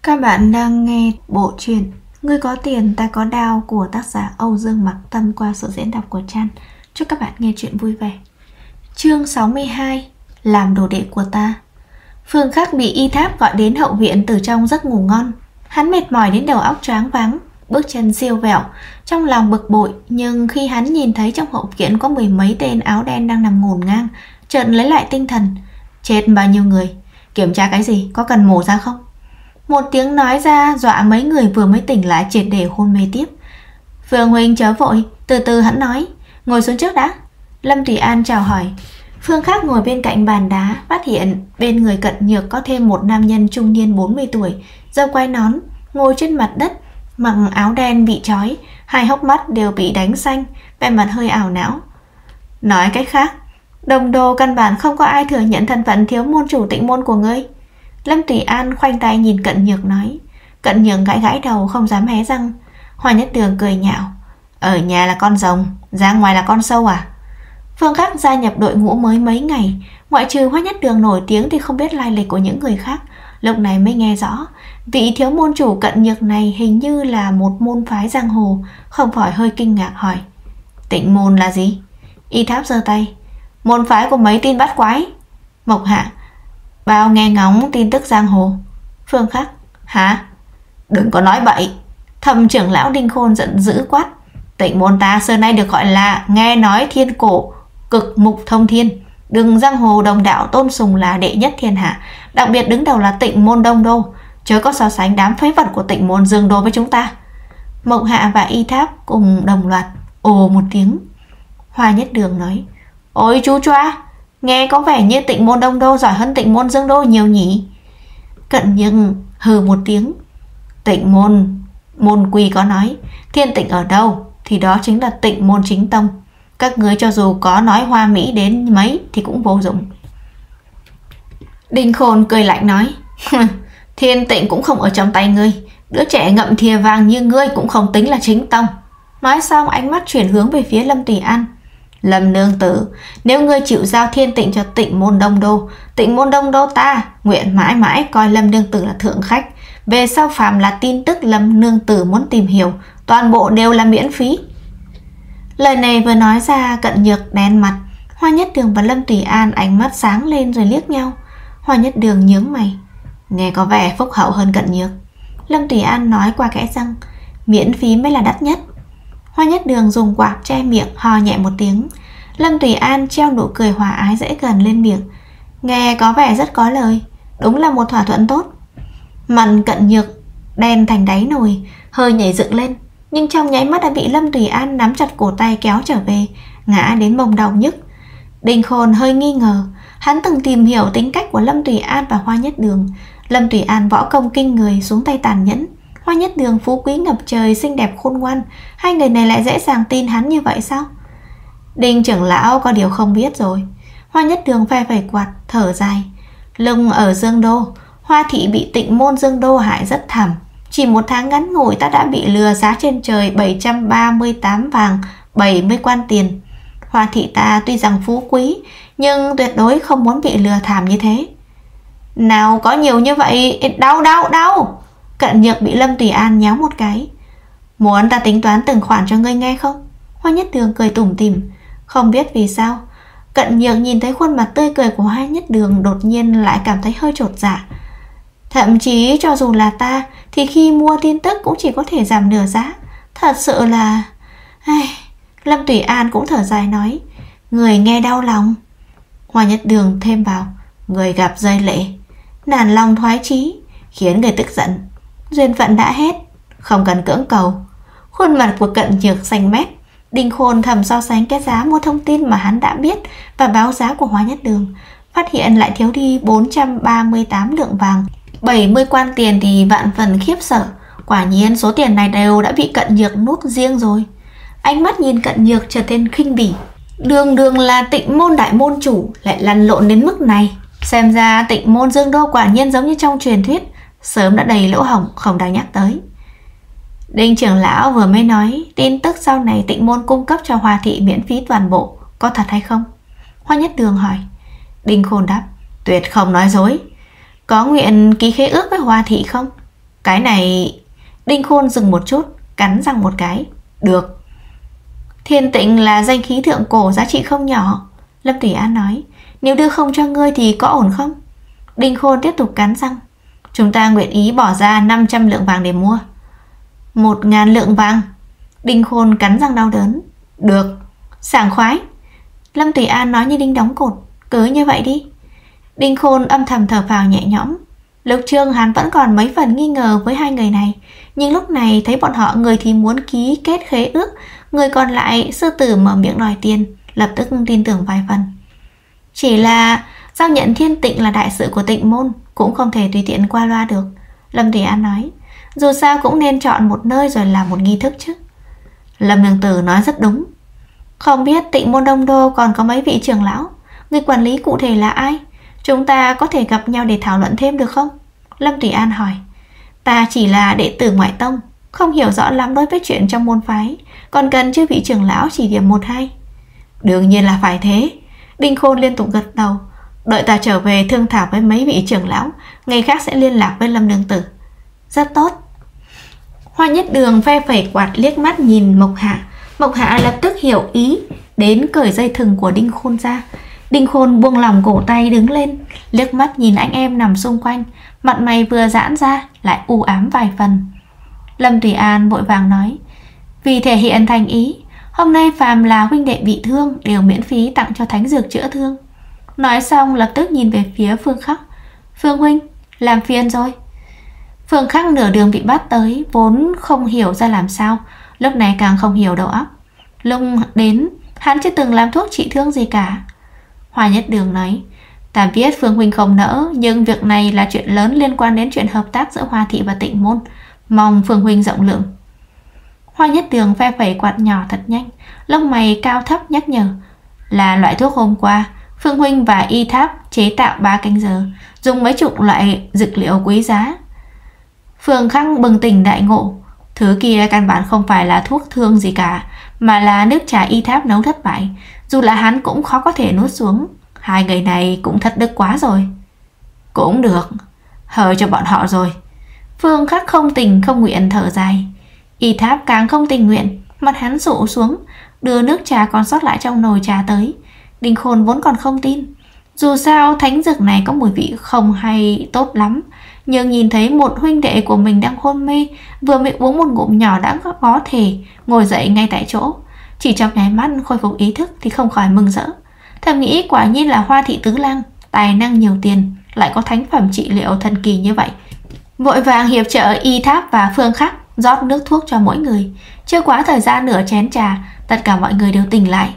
Các bạn đang nghe bộ truyện Người có tiền ta có đao của tác giả Âu Dương Mặc Tâm qua sự diễn đọc của Chan. Chúc các bạn nghe chuyện vui vẻ. Chương 62: Làm đồ đệ của ta. Phương Khắc bị Y Tháp gọi đến hậu viện từ trong giấc ngủ ngon. Hắn mệt mỏi đến đầu óc choáng váng, bước chân siêu vẹo, trong lòng bực bội. Nhưng khi hắn nhìn thấy trong hậu viện có mười mấy tên áo đen đang nằm ngổn ngang, chợt lấy lại tinh thần. Chết bao nhiêu người? Kiểm tra cái gì? Có cần mổ ra không? Một tiếng nói ra dọa mấy người vừa mới tỉnh lại triệt để hôn mê tiếp. Phương huynh chớ vội, từ từ hắn nói, ngồi xuống trước đã. Lâm Thủy An chào hỏi. Phương Khắc ngồi bên cạnh bàn đá, phát hiện bên người Cận Nhược có thêm một nam nhân trung niên 40 tuổi, râu quai nón, ngồi trên mặt đất, mặc áo đen bị trói, hai hốc mắt đều bị đánh xanh, vẻ mặt hơi ảo não. Nói cách khác, Đồng Đô căn bản không có ai thừa nhận thân phận thiếu môn chủ Tịnh môn của ngươi. Lâm Thủy An khoanh tay nhìn Cận Nhược nói. Cận Nhược gãi gãi đầu không dám hé răng. Hoa Nhất Đường cười nhạo. Ở nhà là con rồng, ra ngoài là con sâu à? Phương Khắc gia nhập đội ngũ mới mấy ngày, ngoại trừ Hoa Nhất Đường nổi tiếng thì không biết lai lịch của những người khác. Lúc này mới nghe rõ, vị thiếu môn chủ Cận Nhược này hình như là một môn phái giang hồ, không khỏi hơi kinh ngạc hỏi. Tịnh môn là gì? Y Tháp giơ tay. Môn phái của mấy tin bắt quái. Mộc Hạ. Bao nghe ngóng tin tức giang hồ. Phương Khắc. Hả? Đừng có nói bậy. Thầm trưởng lão Đinh Khôn giận dữ quát. Tịnh môn ta xưa nay được gọi là nghe nói thiên cổ, cực mục thông thiên, đừng giang hồ đồng đạo tôn sùng là đệ nhất thiên hạ, đặc biệt đứng đầu là Tịnh môn Đông Đô, chớ có so sánh đám phế vật của Tịnh môn Dương Đô với chúng ta. Mộc Hạ và Y Tháp cùng đồng loạt ồ một tiếng. Hoa Nhất Đường nói. Ôi chú choa, nghe có vẻ như Tịnh môn Đông Đô giỏi hơn Tịnh môn Dương Đô nhiều nhỉ? Cận Nhưng hừ một tiếng. Tịnh môn, môn quy có nói thiên tịnh ở đâu thì đó chính là Tịnh môn chính tông. Các người cho dù có nói hoa mỹ đến mấy thì cũng vô dụng. Đinh Khôn cười lạnh nói. Thiên tịnh cũng không ở trong tay ngươi, đứa trẻ ngậm thìa vàng như ngươi cũng không tính là chính tông. Nói xong ánh mắt chuyển hướng về phía Lâm Thủy An. Lâm nương tử, nếu ngươi chịu giao thiên tịnh cho Tịnh môn Đông Đô, Tịnh môn Đông Đô ta nguyện mãi mãi coi Lâm nương tử là thượng khách. Về sau phàm là tin tức Lâm nương tử muốn tìm hiểu, toàn bộ đều là miễn phí. Lời này vừa nói ra, Cận Nhược đen mặt. Hoa Nhất Đường và Lâm Thủy An ánh mắt sáng lên rồi liếc nhau. Hoa Nhất Đường nhướng mày. Nghe có vẻ phúc hậu hơn Cận Nhược. Lâm Thủy An nói qua kẽ răng. Miễn phí mới là đắt nhất. Hoa Nhất Đường dùng quạt che miệng, ho nhẹ một tiếng. Lâm Thủy An treo nụ cười hòa ái dễ gần lên miệng. Nghe có vẻ rất có lời, đúng là một thỏa thuận tốt. Mặt Cận Nhược đen thành đáy nồi, hơi nhảy dựng lên, nhưng trong nháy mắt đã bị Lâm Thủy An nắm chặt cổ tay kéo trở về, ngã đến mông đau nhức. Đinh Khôn hơi nghi ngờ, hắn từng tìm hiểu tính cách của Lâm Thủy An và Hoa Nhất Đường. Lâm Thủy An võ công kinh người, xuống tay tàn nhẫn. Hoa Nhất Đường phú quý ngập trời, xinh đẹp khôn ngoan. Hai người này lại dễ dàng tin hắn như vậy sao? Đinh trưởng lão có điều không biết rồi. Hoa Nhất Đường phe phẩy quạt, thở dài. Lùng ở Dương Đô, Hoa thị bị Tịnh môn Dương Đô hại rất thảm. Chỉ một tháng ngắn ngủi ta đã bị lừa giá trên trời 738 vàng, 70 quan tiền. Hoa thị ta tuy rằng phú quý, nhưng tuyệt đối không muốn bị lừa thảm như thế. Nào có nhiều như vậy, đau. Cận Nhược bị Lâm Thủy An nhéo một cái. Muốn ta tính toán từng khoản cho ngươi nghe không? Hoa Nhất Đường cười tủm tỉm. Không biết vì sao, Cận Nhược nhìn thấy khuôn mặt tươi cười của Hoa Nhất Đường đột nhiên lại cảm thấy hơi chột dạ. Thậm chí cho dù là ta thì khi mua tin tức cũng chỉ có thể giảm nửa giá. Thật sự là... Lâm Thủy An cũng thở dài nói. Người nghe đau lòng. Hoa Nhất Đường thêm vào. Người gặp rơi lệ, nản lòng thoái chí, khiến người tức giận. Duyên phận đã hết, không cần cưỡng cầu. Khuôn mặt của Cận Nhược xanh mét. Đinh Khôn thầm so sánh cái giá mua thông tin mà hắn đã biết và báo giá của Hoa Nhất Đường, phát hiện lại thiếu đi 438 lượng vàng, 70 quan tiền thì vạn phần khiếp sợ. Quả nhiên số tiền này đều đã bị Cận Nhược nút riêng rồi. Ánh mắt nhìn Cận Nhược trở nên khinh bỉ. Đường đường là Tịnh môn đại môn chủ lại lăn lộn đến mức này. Xem ra Tịnh môn Dương Đô quả nhiên giống như trong truyền thuyết, sớm đã đầy lỗ hổng không đáng nhắc tới. Đinh trưởng lão vừa mới nói tin tức sau này Tịnh môn cung cấp cho Hoa thị miễn phí toàn bộ, có thật hay không? Hoa Nhất Đường hỏi. Đinh Khôn đáp. Tuyệt không nói dối. Có nguyện ký khế ước với Hoa thị không? Cái này... Đinh Khôn dừng một chút, cắn răng một cái. Được. Thiên Tịnh là danh khí thượng cổ giá trị không nhỏ, Lâm Tùy An nói. Nếu đưa không cho ngươi thì có ổn không? Đinh Khôn tiếp tục cắn răng. Chúng ta nguyện ý bỏ ra 500 lượng vàng để mua. 1.000 lượng vàng. Đinh Khôn cắn răng đau đớn. Được. Sảng khoái. Lâm Tùy An nói như đinh đóng cột. Cứ như vậy đi. Đinh Khôn âm thầm thở phào nhẹ nhõm. Lúc trước hắn vẫn còn mấy phần nghi ngờ với hai người này, nhưng lúc này thấy bọn họ người thì muốn ký kết khế ước, người còn lại sư tử mở miệng đòi tiền, lập tức tin tưởng vài phần. Chỉ là giao nhận Thiên Tịnh là đại sự của Tịnh môn, cũng không thể tùy tiện qua loa được, Lâm Tùy An nói. Dù sao cũng nên chọn một nơi rồi làm một nghi thức chứ. Lâm Nương Tử nói rất đúng. Không biết Tịnh môn Đông Đô còn có mấy vị trưởng lão, người quản lý cụ thể là ai? Chúng ta có thể gặp nhau để thảo luận thêm được không? Lâm Tùy An hỏi. Ta chỉ là đệ tử ngoại tông, không hiểu rõ lắm đối với chuyện trong môn phái, còn cần chư vị trưởng lão chỉ điểm một hai. Đương nhiên là phải thế. Đinh Khôn liên tục gật đầu. Đợi ta trở về thương thảo với mấy vị trưởng lão, ngày khác sẽ liên lạc với Lâm Nương Tử. Rất tốt. Hoa Nhất Đường phe phẩy quạt liếc mắt nhìn Mộc Hạ. Mộc Hạ lập tức hiểu ý, đến cởi dây thừng của Đinh Khôn ra. Đinh Khôn buông lỏng cổ tay đứng lên, liếc mắt nhìn anh em nằm xung quanh, mặt mày vừa giãn ra lại u ám vài phần. Lâm Tùy An vội vàng nói. Vì thể hiện thành ý, hôm nay phàm là huynh đệ bị thương đều miễn phí tặng cho thánh dược chữa thương. Nói xong lập tức nhìn về phía Phương Khắc. Phương huynh, làm phiền rồi. Phương Khắc nửa đường bị bắt tới, vốn không hiểu ra làm sao, lúc này càng không hiểu đầu óc. Lúc đến, hắn chưa từng làm thuốc trị thương gì cả. Hoa Nhất Đường nói. Ta biết Phương huynh không nỡ, nhưng việc này là chuyện lớn liên quan đến chuyện hợp tác giữa Hoa thị và Tịnh môn, mong Phương huynh rộng lượng. Hoa Nhất Đường phe phẩy quạt nhỏ thật nhanh, lông mày cao thấp nhắc nhở. Là loại thuốc hôm qua Phương huynh và Y Tháp chế tạo 3 canh giờ, dùng mấy chục loại dược liệu quý giá. Phương Khắc bừng tỉnh đại ngộ. Thứ kia căn bản không phải là thuốc thương gì cả, mà là nước trà Y Tháp nấu thất bại, dù là hắn cũng khó có thể nuốt xuống. Hai người này cũng thất đức quá rồi. Cũng được, hờ cho bọn họ rồi. Phương Khắc không tình không nguyện thở dài. Y Tháp càng không tình nguyện, mặt hắn rụ xuống, đưa nước trà còn sót lại trong nồi trà tới. Đinh Khôn vốn còn không tin. Dù sao thánh dược này có mùi vị không hay tốt lắm, nhưng nhìn thấy một huynh đệ của mình đang hôn mê, vừa mới uống một ngụm nhỏ đã có thể ngồi dậy ngay tại chỗ, chỉ trong nháy mắt khôi phục ý thức, thì không khỏi mừng rỡ. Thầm nghĩ quả nhiên là Hoa thị tứ lang, tài năng nhiều tiền, lại có thánh phẩm trị liệu thần kỳ như vậy. Vội vàng hiệp trợ Y Tháp và Phương Khắc rót nước thuốc cho mỗi người. Chưa quá thời gian nửa chén trà, tất cả mọi người đều tỉnh lại.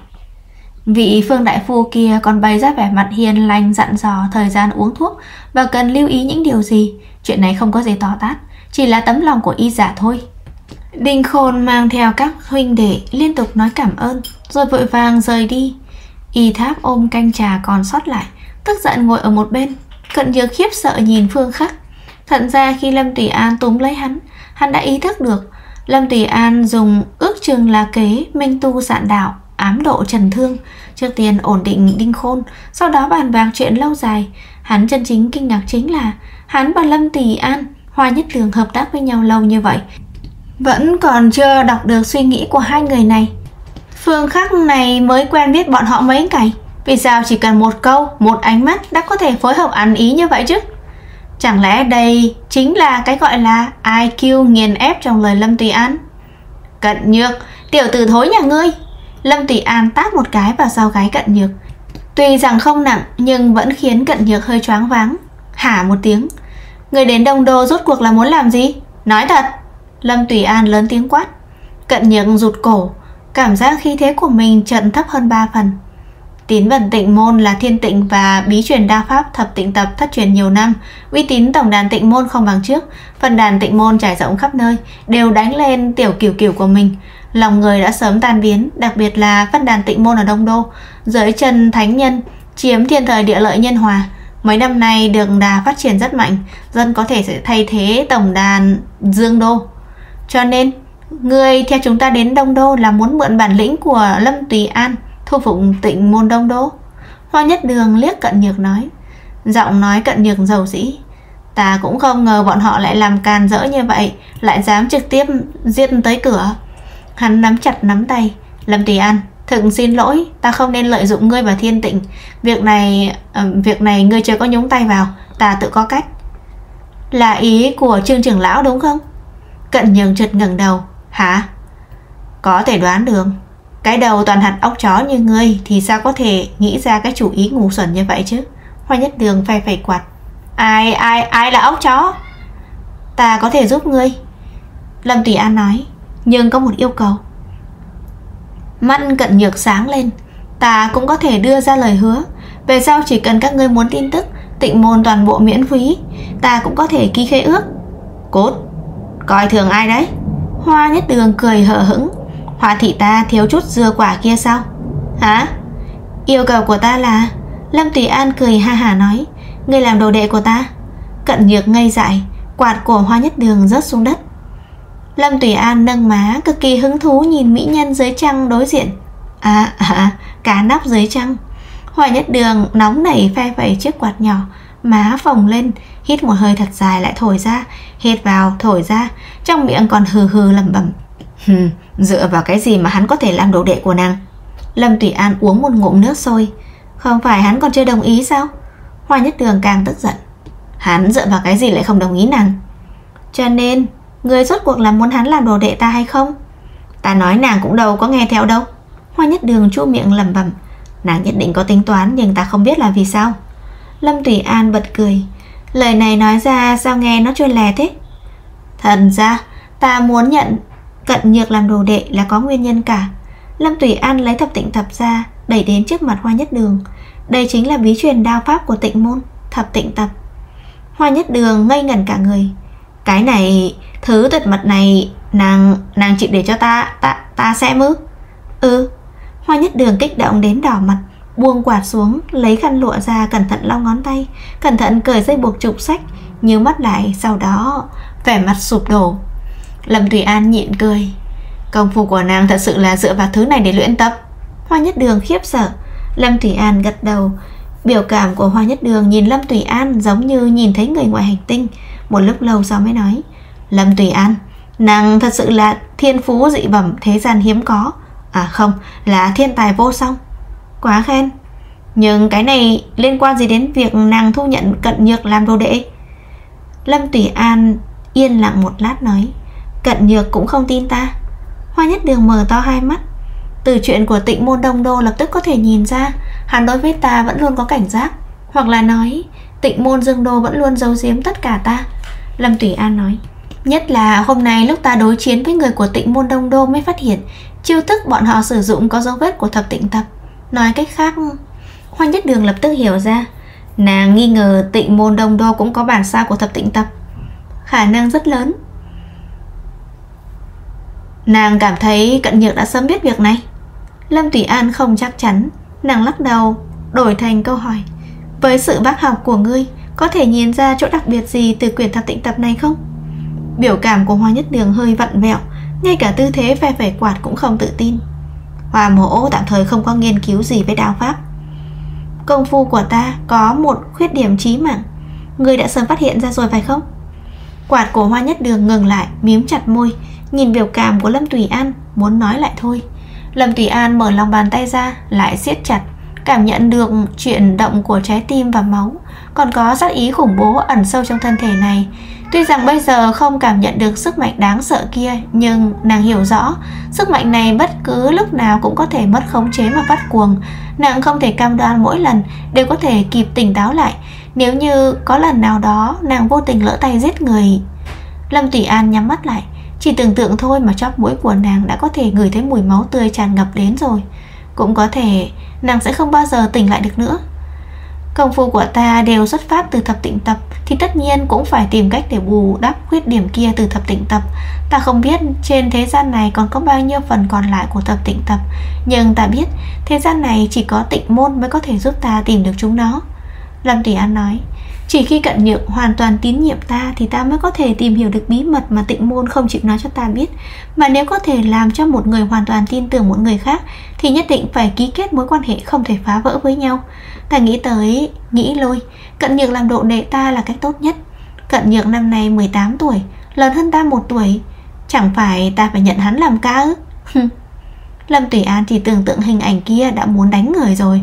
Vị Phương đại phu kia còn bày ra vẻ mặt hiền lành, dặn dò thời gian uống thuốc và cần lưu ý những điều gì. Chuyện này không có gì to tát, chỉ là tấm lòng của y giả thôi. Đinh Khôn mang theo các huynh đệ liên tục nói cảm ơn, rồi vội vàng rời đi. Y Tháp ôm canh trà còn sót lại, tức giận ngồi ở một bên. Cận Nhược khiếp sợ nhìn Phương Khắc. Thật ra khi Lâm Tùy An túm lấy hắn đã ý thức được Lâm Tùy An dùng ước chừng là kế minh tu sạn đạo, ám độ trần thương, trước tiên ổn định Đinh Khôn, sau đó bàn bạc chuyện lâu dài. Hắn chân chính kinh ngạc chính là hắn và Lâm Tùy An, Hoa Nhất Đường hợp tác với nhau lâu như vậy, vẫn còn chưa đọc được suy nghĩ của hai người này. Phương Khắc này mới quen biết bọn họ mấy ngày, vì sao chỉ cần một câu, một ánh mắt đã có thể phối hợp ăn ý như vậy chứ? Chẳng lẽ đây chính là cái gọi là IQ nghiền ép trong lời Lâm Tùy An? Cận Nhược, tiểu tử thối nhà ngươi! Lâm Tùy An tát một cái vào sau gáy Cận Nhược. Tuy rằng không nặng nhưng vẫn khiến Cận Nhược hơi choáng váng. Hả một tiếng. Người đến Đông Đô rốt cuộc là muốn làm gì? Nói thật! Lâm Tùy An lớn tiếng quát. Cận Nhược rụt cổ, cảm giác khí thế của mình chợt thấp hơn 3 phần. Tín vật Tịnh môn là Thiên Tịnh và bí truyền đao pháp Thập Tịnh tập thất truyền nhiều năm, uy tín tổng đàn Tịnh môn không bằng trước. Phần đàn Tịnh môn trải rộng khắp nơi, đều đánh lên tiểu kiểu kiểu của mình. Lòng người đã sớm tan biến, đặc biệt là phân đàn Tịnh môn ở Đông Đô, dưới chân thánh nhân, chiếm thiên thời địa lợi nhân hòa. Mấy năm nay đường đà phát triển rất mạnh, dân có thể sẽ thay thế tổng đàn Dương Đô. Cho nên, người theo chúng ta đến Đông Đô là muốn mượn bản lĩnh của Lâm Tùy An thu phục Tịnh môn Đông Đô. Hoa Nhất Đường liếc Cận Nhược nói. Giọng nói Cận Nhược dầu dĩ. Ta cũng không ngờ bọn họ lại làm càn rỡ như vậy, lại dám trực tiếp giết tới cửa. Hắn nắm chặt nắm tay. Lâm Tùy An, thực xin lỗi, ta không nên lợi dụng ngươi và Thiên Tịnh. Việc này ngươi chưa có nhúng tay vào, ta tự có cách. Là ý của Trương trưởng lão đúng không? Cận Nhường chợt ngẩng đầu. Hả? Có thể đoán được. Cái đầu toàn hạt óc chó như ngươi thì sao có thể nghĩ ra cái chủ ý ngu xuẩn như vậy chứ? Hoa Nhất Đường phay phay quạt. Ai là óc chó? Ta có thể giúp ngươi, Lâm Tùy An nói, nhưng có một yêu cầu. Mắt Cận Nhược sáng lên. Ta cũng có thể đưa ra lời hứa. Về sau chỉ cần các ngươi muốn tin tức, Tịnh môn toàn bộ miễn phí. Ta cũng có thể ký khế ước. Cốt, coi thường ai đấy? Hoa Nhất Đường cười hờ hững. Hoa thị ta thiếu chút dưa quả kia sao? Hả? Yêu cầu của ta là... Lâm Tùy An cười ha hả nói, ngươi làm đồ đệ của ta. Cận Nhược ngây dại. Quạt của Hoa Nhất Đường rớt xuống đất. Lâm Tùy An nâng má, cực kỳ hứng thú nhìn mỹ nhân dưới trăng đối diện. Cá nóc dưới trăng. Hoa Nhất Đường nóng nảy phe phẩy chiếc quạt nhỏ, má phồng lên, hít một hơi thật dài lại thổi ra, hít vào thổi ra, trong miệng còn hừ hừ lẩm bẩm. Dựa vào cái gì mà hắn có thể làm đồ đệ của nàng? Lâm Tùy An uống một ngụm nước sôi. Không phải hắn còn chưa đồng ý sao? Hoa Nhất Đường càng tức giận. Hắn dựa vào cái gì lại không đồng ý nàng? Cho nên người rốt cuộc là muốn hắn làm đồ đệ ta hay không? Ta nói nàng cũng đâu có nghe theo đâu. Hoa Nhất Đường chu miệng lẩm bẩm. Nàng nhất định có tính toán, nhưng ta không biết là vì sao. Lâm Tùy An bật cười. Lời này nói ra sao nghe nó trôi lè thế? Thật ra ta muốn nhận Cận Nhược làm đồ đệ là có nguyên nhân cả. Lâm Tùy An lấy thập tịnh tập ra, đẩy đến trước mặt Hoa Nhất Đường. Đây chính là bí truyền đao pháp của Tịnh môn, thập tịnh tập. Hoa Nhất Đường ngây ngẩn cả người. Cái này, thứ tuyệt mật này, nàng chịu để cho ta xem ư? Hoa Nhất Đường kích động đến đỏ mặt, buông quạt xuống, lấy khăn lụa ra, cẩn thận lau ngón tay, cẩn thận cởi dây buộc trục sách, nhíu mắt lại, sau đó vẻ mặt sụp đổ. Lâm Tùy An nhịn cười. Công phu của nàng thật sự là dựa vào thứ này để luyện tập? Hoa Nhất Đường khiếp sợ. Lâm Tùy An gật đầu. Biểu cảm của Hoa Nhất Đường nhìn Lâm Tùy An giống như nhìn thấy người ngoài hành tinh. Một lúc lâu sau mới nói, Lâm Tùy An, nàng thật sự là thiên phú dị bẩm thế gian hiếm có. Không, là thiên tài vô song. Quá khen. Nhưng cái này liên quan gì đến việc nàng thu nhận Cận Nhược làm đồ đệ? Lâm Tùy An yên lặng một lát nói, Cận Nhược cũng không tin ta. Hoa Nhất Đường mở to hai mắt. Từ chuyện của Tịnh môn Đông Đô lập tức có thể nhìn ra hắn đối với ta vẫn luôn có cảnh giác, hoặc là nói Tịnh môn Dương Đô vẫn luôn giấu giếm tất cả ta. Lâm Tùy An nói, nhất là hôm nay lúc ta đối chiến với người của Tịnh môn Đông Đô mới phát hiện chiêu thức bọn họ sử dụng có dấu vết của thập tịnh tập. Nói cách khác, Hoa Nhất Đường lập tức hiểu ra, nàng nghi ngờ Tịnh môn Đông Đô cũng có bản sao của thập tịnh tập. Khả năng rất lớn. Nàng cảm thấy Cận Nhược đã sớm biết việc này. Lâm Tùy An không chắc chắn. Nàng lắc đầu, đổi thành câu hỏi, với sự bác học của ngươi, có thể nhìn ra chỗ đặc biệt gì từ quyển thập tịnh tập này không? Biểu cảm của Hoa Nhất Đường hơi vặn vẹo, ngay cả tư thế phe phẩy quạt cũng không tự tin. Hoa mỗ tạm thời không có nghiên cứu gì với đao pháp. Công phu của ta có một khuyết điểm chí mạng, ngươi đã sớm phát hiện ra rồi phải không? Quạt của Hoa Nhất Đường ngừng lại, mím chặt môi, nhìn biểu cảm của Lâm Tùy An, muốn nói lại thôi. Lâm Tùy An mở lòng bàn tay ra, lại siết chặt, cảm nhận được chuyển động của trái tim và máu, còn có sát ý khủng bố ẩn sâu trong thân thể này. Tuy rằng bây giờ không cảm nhận được sức mạnh đáng sợ kia, nhưng nàng hiểu rõ sức mạnh này bất cứ lúc nào cũng có thể mất khống chế mà phát cuồng. Nàng không thể cam đoan mỗi lần đều có thể kịp tỉnh táo lại. Nếu như có lần nào đó nàng vô tình lỡ tay giết người. Lâm Tùy An nhắm mắt lại, chỉ tưởng tượng thôi mà chóp mũi của nàng đã có thể ngửi thấy mùi máu tươi tràn ngập đến rồi. Cũng có thể nàng sẽ không bao giờ tỉnh lại được nữa. Công phu của ta đều xuất phát từ thập tịnh tập, thì tất nhiên cũng phải tìm cách để bù đắp khuyết điểm kia từ thập tịnh tập. Ta không biết trên thế gian này còn có bao nhiêu phần còn lại của thập tịnh tập, nhưng ta biết thế gian này chỉ có Tịnh môn mới có thể giúp ta tìm được chúng nó. Lâm Tùy An nói, chỉ khi Cận Nhược hoàn toàn tín nhiệm ta thì ta mới có thể tìm hiểu được bí mật mà Tịnh môn không chịu nói cho ta biết. Mà nếu có thể làm cho một người hoàn toàn tin tưởng một người khác thì nhất định phải ký kết mối quan hệ không thể phá vỡ với nhau. Ta nghĩ tới, nghĩ lui, Cận Nhược làm độ đệ ta là cách tốt nhất. Cận Nhược năm nay 18 tuổi, lớn hơn ta 1 tuổi. Chẳng phải ta phải nhận hắn làm ca ư? Lâm Tùy An thì tưởng tượng hình ảnh kia đã muốn đánh người rồi.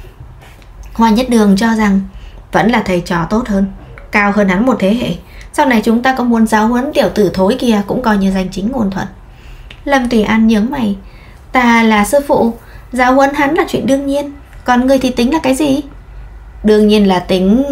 Hoa Nhất Đường cho rằng vẫn là thầy trò tốt hơn, cao hơn hắn một thế hệ. Sau này chúng ta có muốn giáo huấn tiểu tử thối kia cũng coi như danh chính ngôn thuận. Lâm Tùy An nhướng mày. Ta là sư phụ, giáo huấn hắn là chuyện đương nhiên, còn ngươi thì tính là cái gì? Đương nhiên là tính...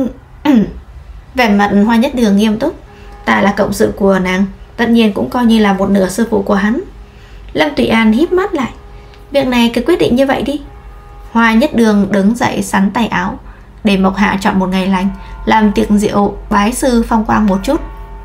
Vẻ mặt Hoa Nhất Đường nghiêm túc. Ta là cộng sự của nàng, tất nhiên cũng coi như là một nửa sư phụ của hắn. Lâm Tùy An híp mắt lại. Việc này cứ quyết định như vậy đi. Hoa Nhất Đường đứng dậy sắn tay áo, để Mộc Hạ chọn một ngày lành, làm tiệc rượu bái sư phong quang một chút.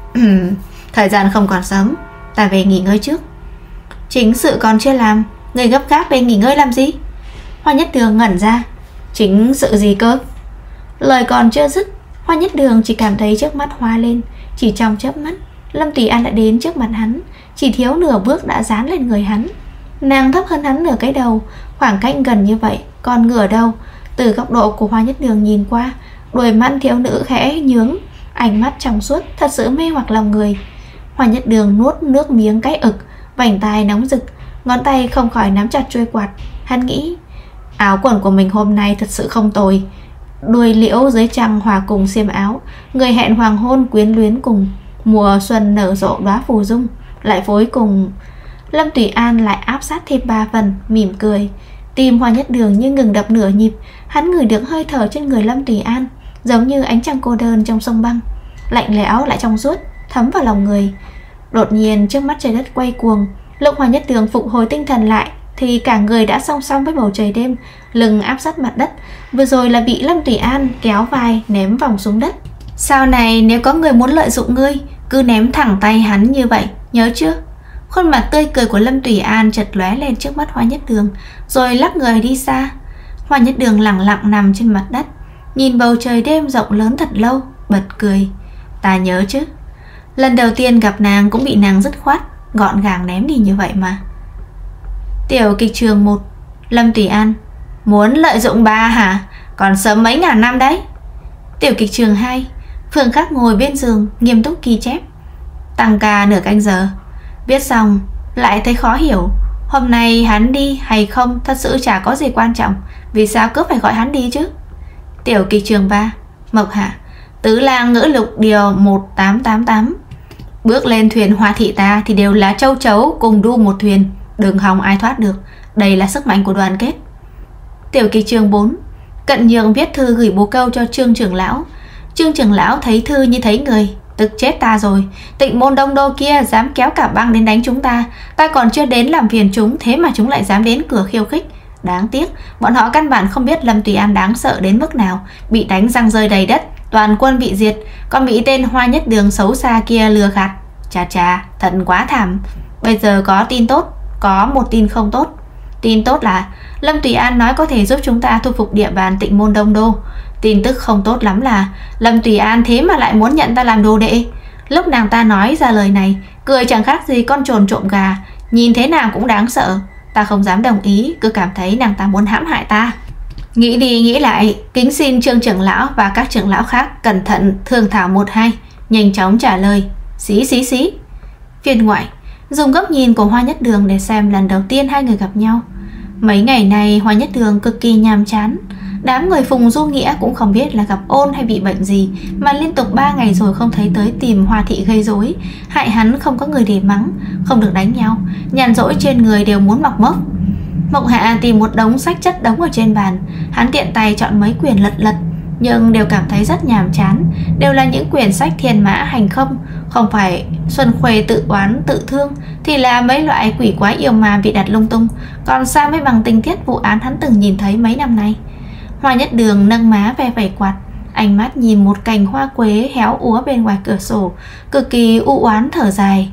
Thời gian không còn sớm, ta về nghỉ ngơi trước. Chính sự còn chưa làm, người gấp gáp về nghỉ ngơi làm gì? Hoa Nhất Đường ngẩn ra. Chính sự gì cơ? Lời còn chưa dứt, Hoa Nhất Đường chỉ cảm thấy trước mắt hoa lên. Chỉ trong chớp mắt, Lâm Tùy An đã đến trước mặt hắn, chỉ thiếu nửa bước đã dán lên người hắn. Nàng thấp hơn hắn nửa cái đầu, khoảng cách gần như vậy, còn ngửa đầu. Từ góc độ của Hoa Nhất Đường nhìn qua, đôi mắt thiếu nữ khẽ nhướng, ánh mắt trong suốt, thật sự mê hoặc lòng người. Hoa Nhất Đường nuốt nước miếng cái ực, vành tai nóng rực, ngón tay không khỏi nắm chặt chuôi quạt. Hắn nghĩ, áo quần của mình hôm nay thật sự không tồi. Đuôi liễu dưới trăng hòa cùng xiêm áo, người hẹn hoàng hôn quyến luyến cùng mùa xuân nở rộ đóa phù dung, lại phối cùng. Lâm Tùy An lại áp sát thêm 3 phần, mỉm cười. Tim Hoa Nhất Đường như ngừng đập nửa nhịp. Hắn ngửi được hơi thở trên người Lâm Tùy An, giống như ánh trăng cô đơn trong sông băng, lạnh lẽo lại trong suốt, thấm vào lòng người. Đột nhiên trước mắt trời đất quay cuồng. Lúc Hoa Nhất Đường phục hồi tinh thần lại thì cả người đã song song với bầu trời đêm, lưng áp sát mặt đất. Vừa rồi là bị Lâm Tùy An kéo vai ném vòng xuống đất. Sau này nếu có người muốn lợi dụng ngươi, cứ ném thẳng tay hắn như vậy, nhớ chưa? Khuôn mặt tươi cười của Lâm Tùy An chợt lóe lên trước mắt Hoa Nhất Đường, rồi lắc người đi xa. Hoa Nhất Đường lặng lặng nằm trên mặt đất, nhìn bầu trời đêm rộng lớn thật lâu, bật cười. Ta nhớ chứ, lần đầu tiên gặp nàng cũng bị nàng dứt khoát gọn gàng ném đi như vậy mà. Tiểu kịch trường 1. Lâm Tùy An: muốn lợi dụng bà hả? Còn sớm mấy ngàn năm đấy. Tiểu kịch trường 2. Phương Khắc ngồi bên giường nghiêm túc ghi chép. Tăng ca nửa canh giờ. Viết xong lại thấy khó hiểu. Hôm nay hắn đi hay không thật sự chả có gì quan trọng, vì sao cứ phải gọi hắn đi chứ? Tiểu kịch trường 3. Mộc Hạ: Tứ lang ngữ lục điều 1888. Bước lên thuyền Hoa thị ta thì đều là châu chấu cùng đu một thuyền, đừng hòng ai thoát được. Đây là sức mạnh của đoàn kết. Tiểu kịch trường 4. Cận Nhượng viết thư gửi bố câu cho Trương trưởng lão. Trương trưởng lão thấy thư như thấy người, tức chết ta rồi. Tịnh Môn Đông Đô kia dám kéo cả băng đến đánh chúng ta, ta còn chưa đến làm phiền chúng, thế mà chúng lại dám đến cửa khiêu khích. Đáng tiếc, bọn họ căn bản không biết Lâm Tùy An đáng sợ đến mức nào, bị đánh răng rơi đầy đất, toàn quân bị diệt, còn bị tên Hoa Nhất Đường xấu xa kia lừa gạt. Chà chà, thật quá thảm. Bây giờ có tin tốt, có một tin không tốt. Tin tốt là Lâm Tùy An nói có thể giúp chúng ta thu phục địa bàn Tịnh Môn Đông Đô. Tin tức không tốt lắm là Lâm Tùy An thế mà lại muốn nhận ta làm đồ đệ. Lúc nàng ta nói ra lời này, cười chẳng khác gì con trồn trộm gà, nhìn thế nào cũng đáng sợ. Ta không dám đồng ý, cứ cảm thấy nàng ta muốn hãm hại ta. Nghĩ đi nghĩ lại, kính xin Trương trưởng lão và các trưởng lão khác cẩn thận thương thảo 1-2, nhanh chóng trả lời. Xí xí xí. Phiên ngoại dùng góc nhìn của Hoa Nhất Đường để xem lần đầu tiên hai người gặp nhau. Mấy ngày này Hoa Nhất Đường cực kỳ nhàm chán. Đám người Phùng Du Nghĩa cũng không biết là gặp ôn hay bị bệnh gì mà liên tục 3 ngày rồi không thấy tới tìm Hoa thị gây rối, hại hắn không có người để mắng, không được đánh nhau, nhàn rỗi trên người đều muốn mọc mốc. Mộc Hạ tìm một đống sách chất đống ở trên bàn, hắn tiện tay chọn mấy quyển lật lật, nhưng đều cảm thấy rất nhàm chán, đều là những quyển sách thiên mã hành không phải Xuân Khuê tự oán tự thương, thì là mấy loại quỷ quái yêu ma bị đặt lung tung, còn sao mới bằng tình tiết vụ án hắn từng nhìn thấy mấy năm nay. Hoa Nhất Đường nâng má ve vẩy quạt, ánh mắt nhìn một cành hoa quế héo úa bên ngoài cửa sổ, cực kỳ u oán thở dài.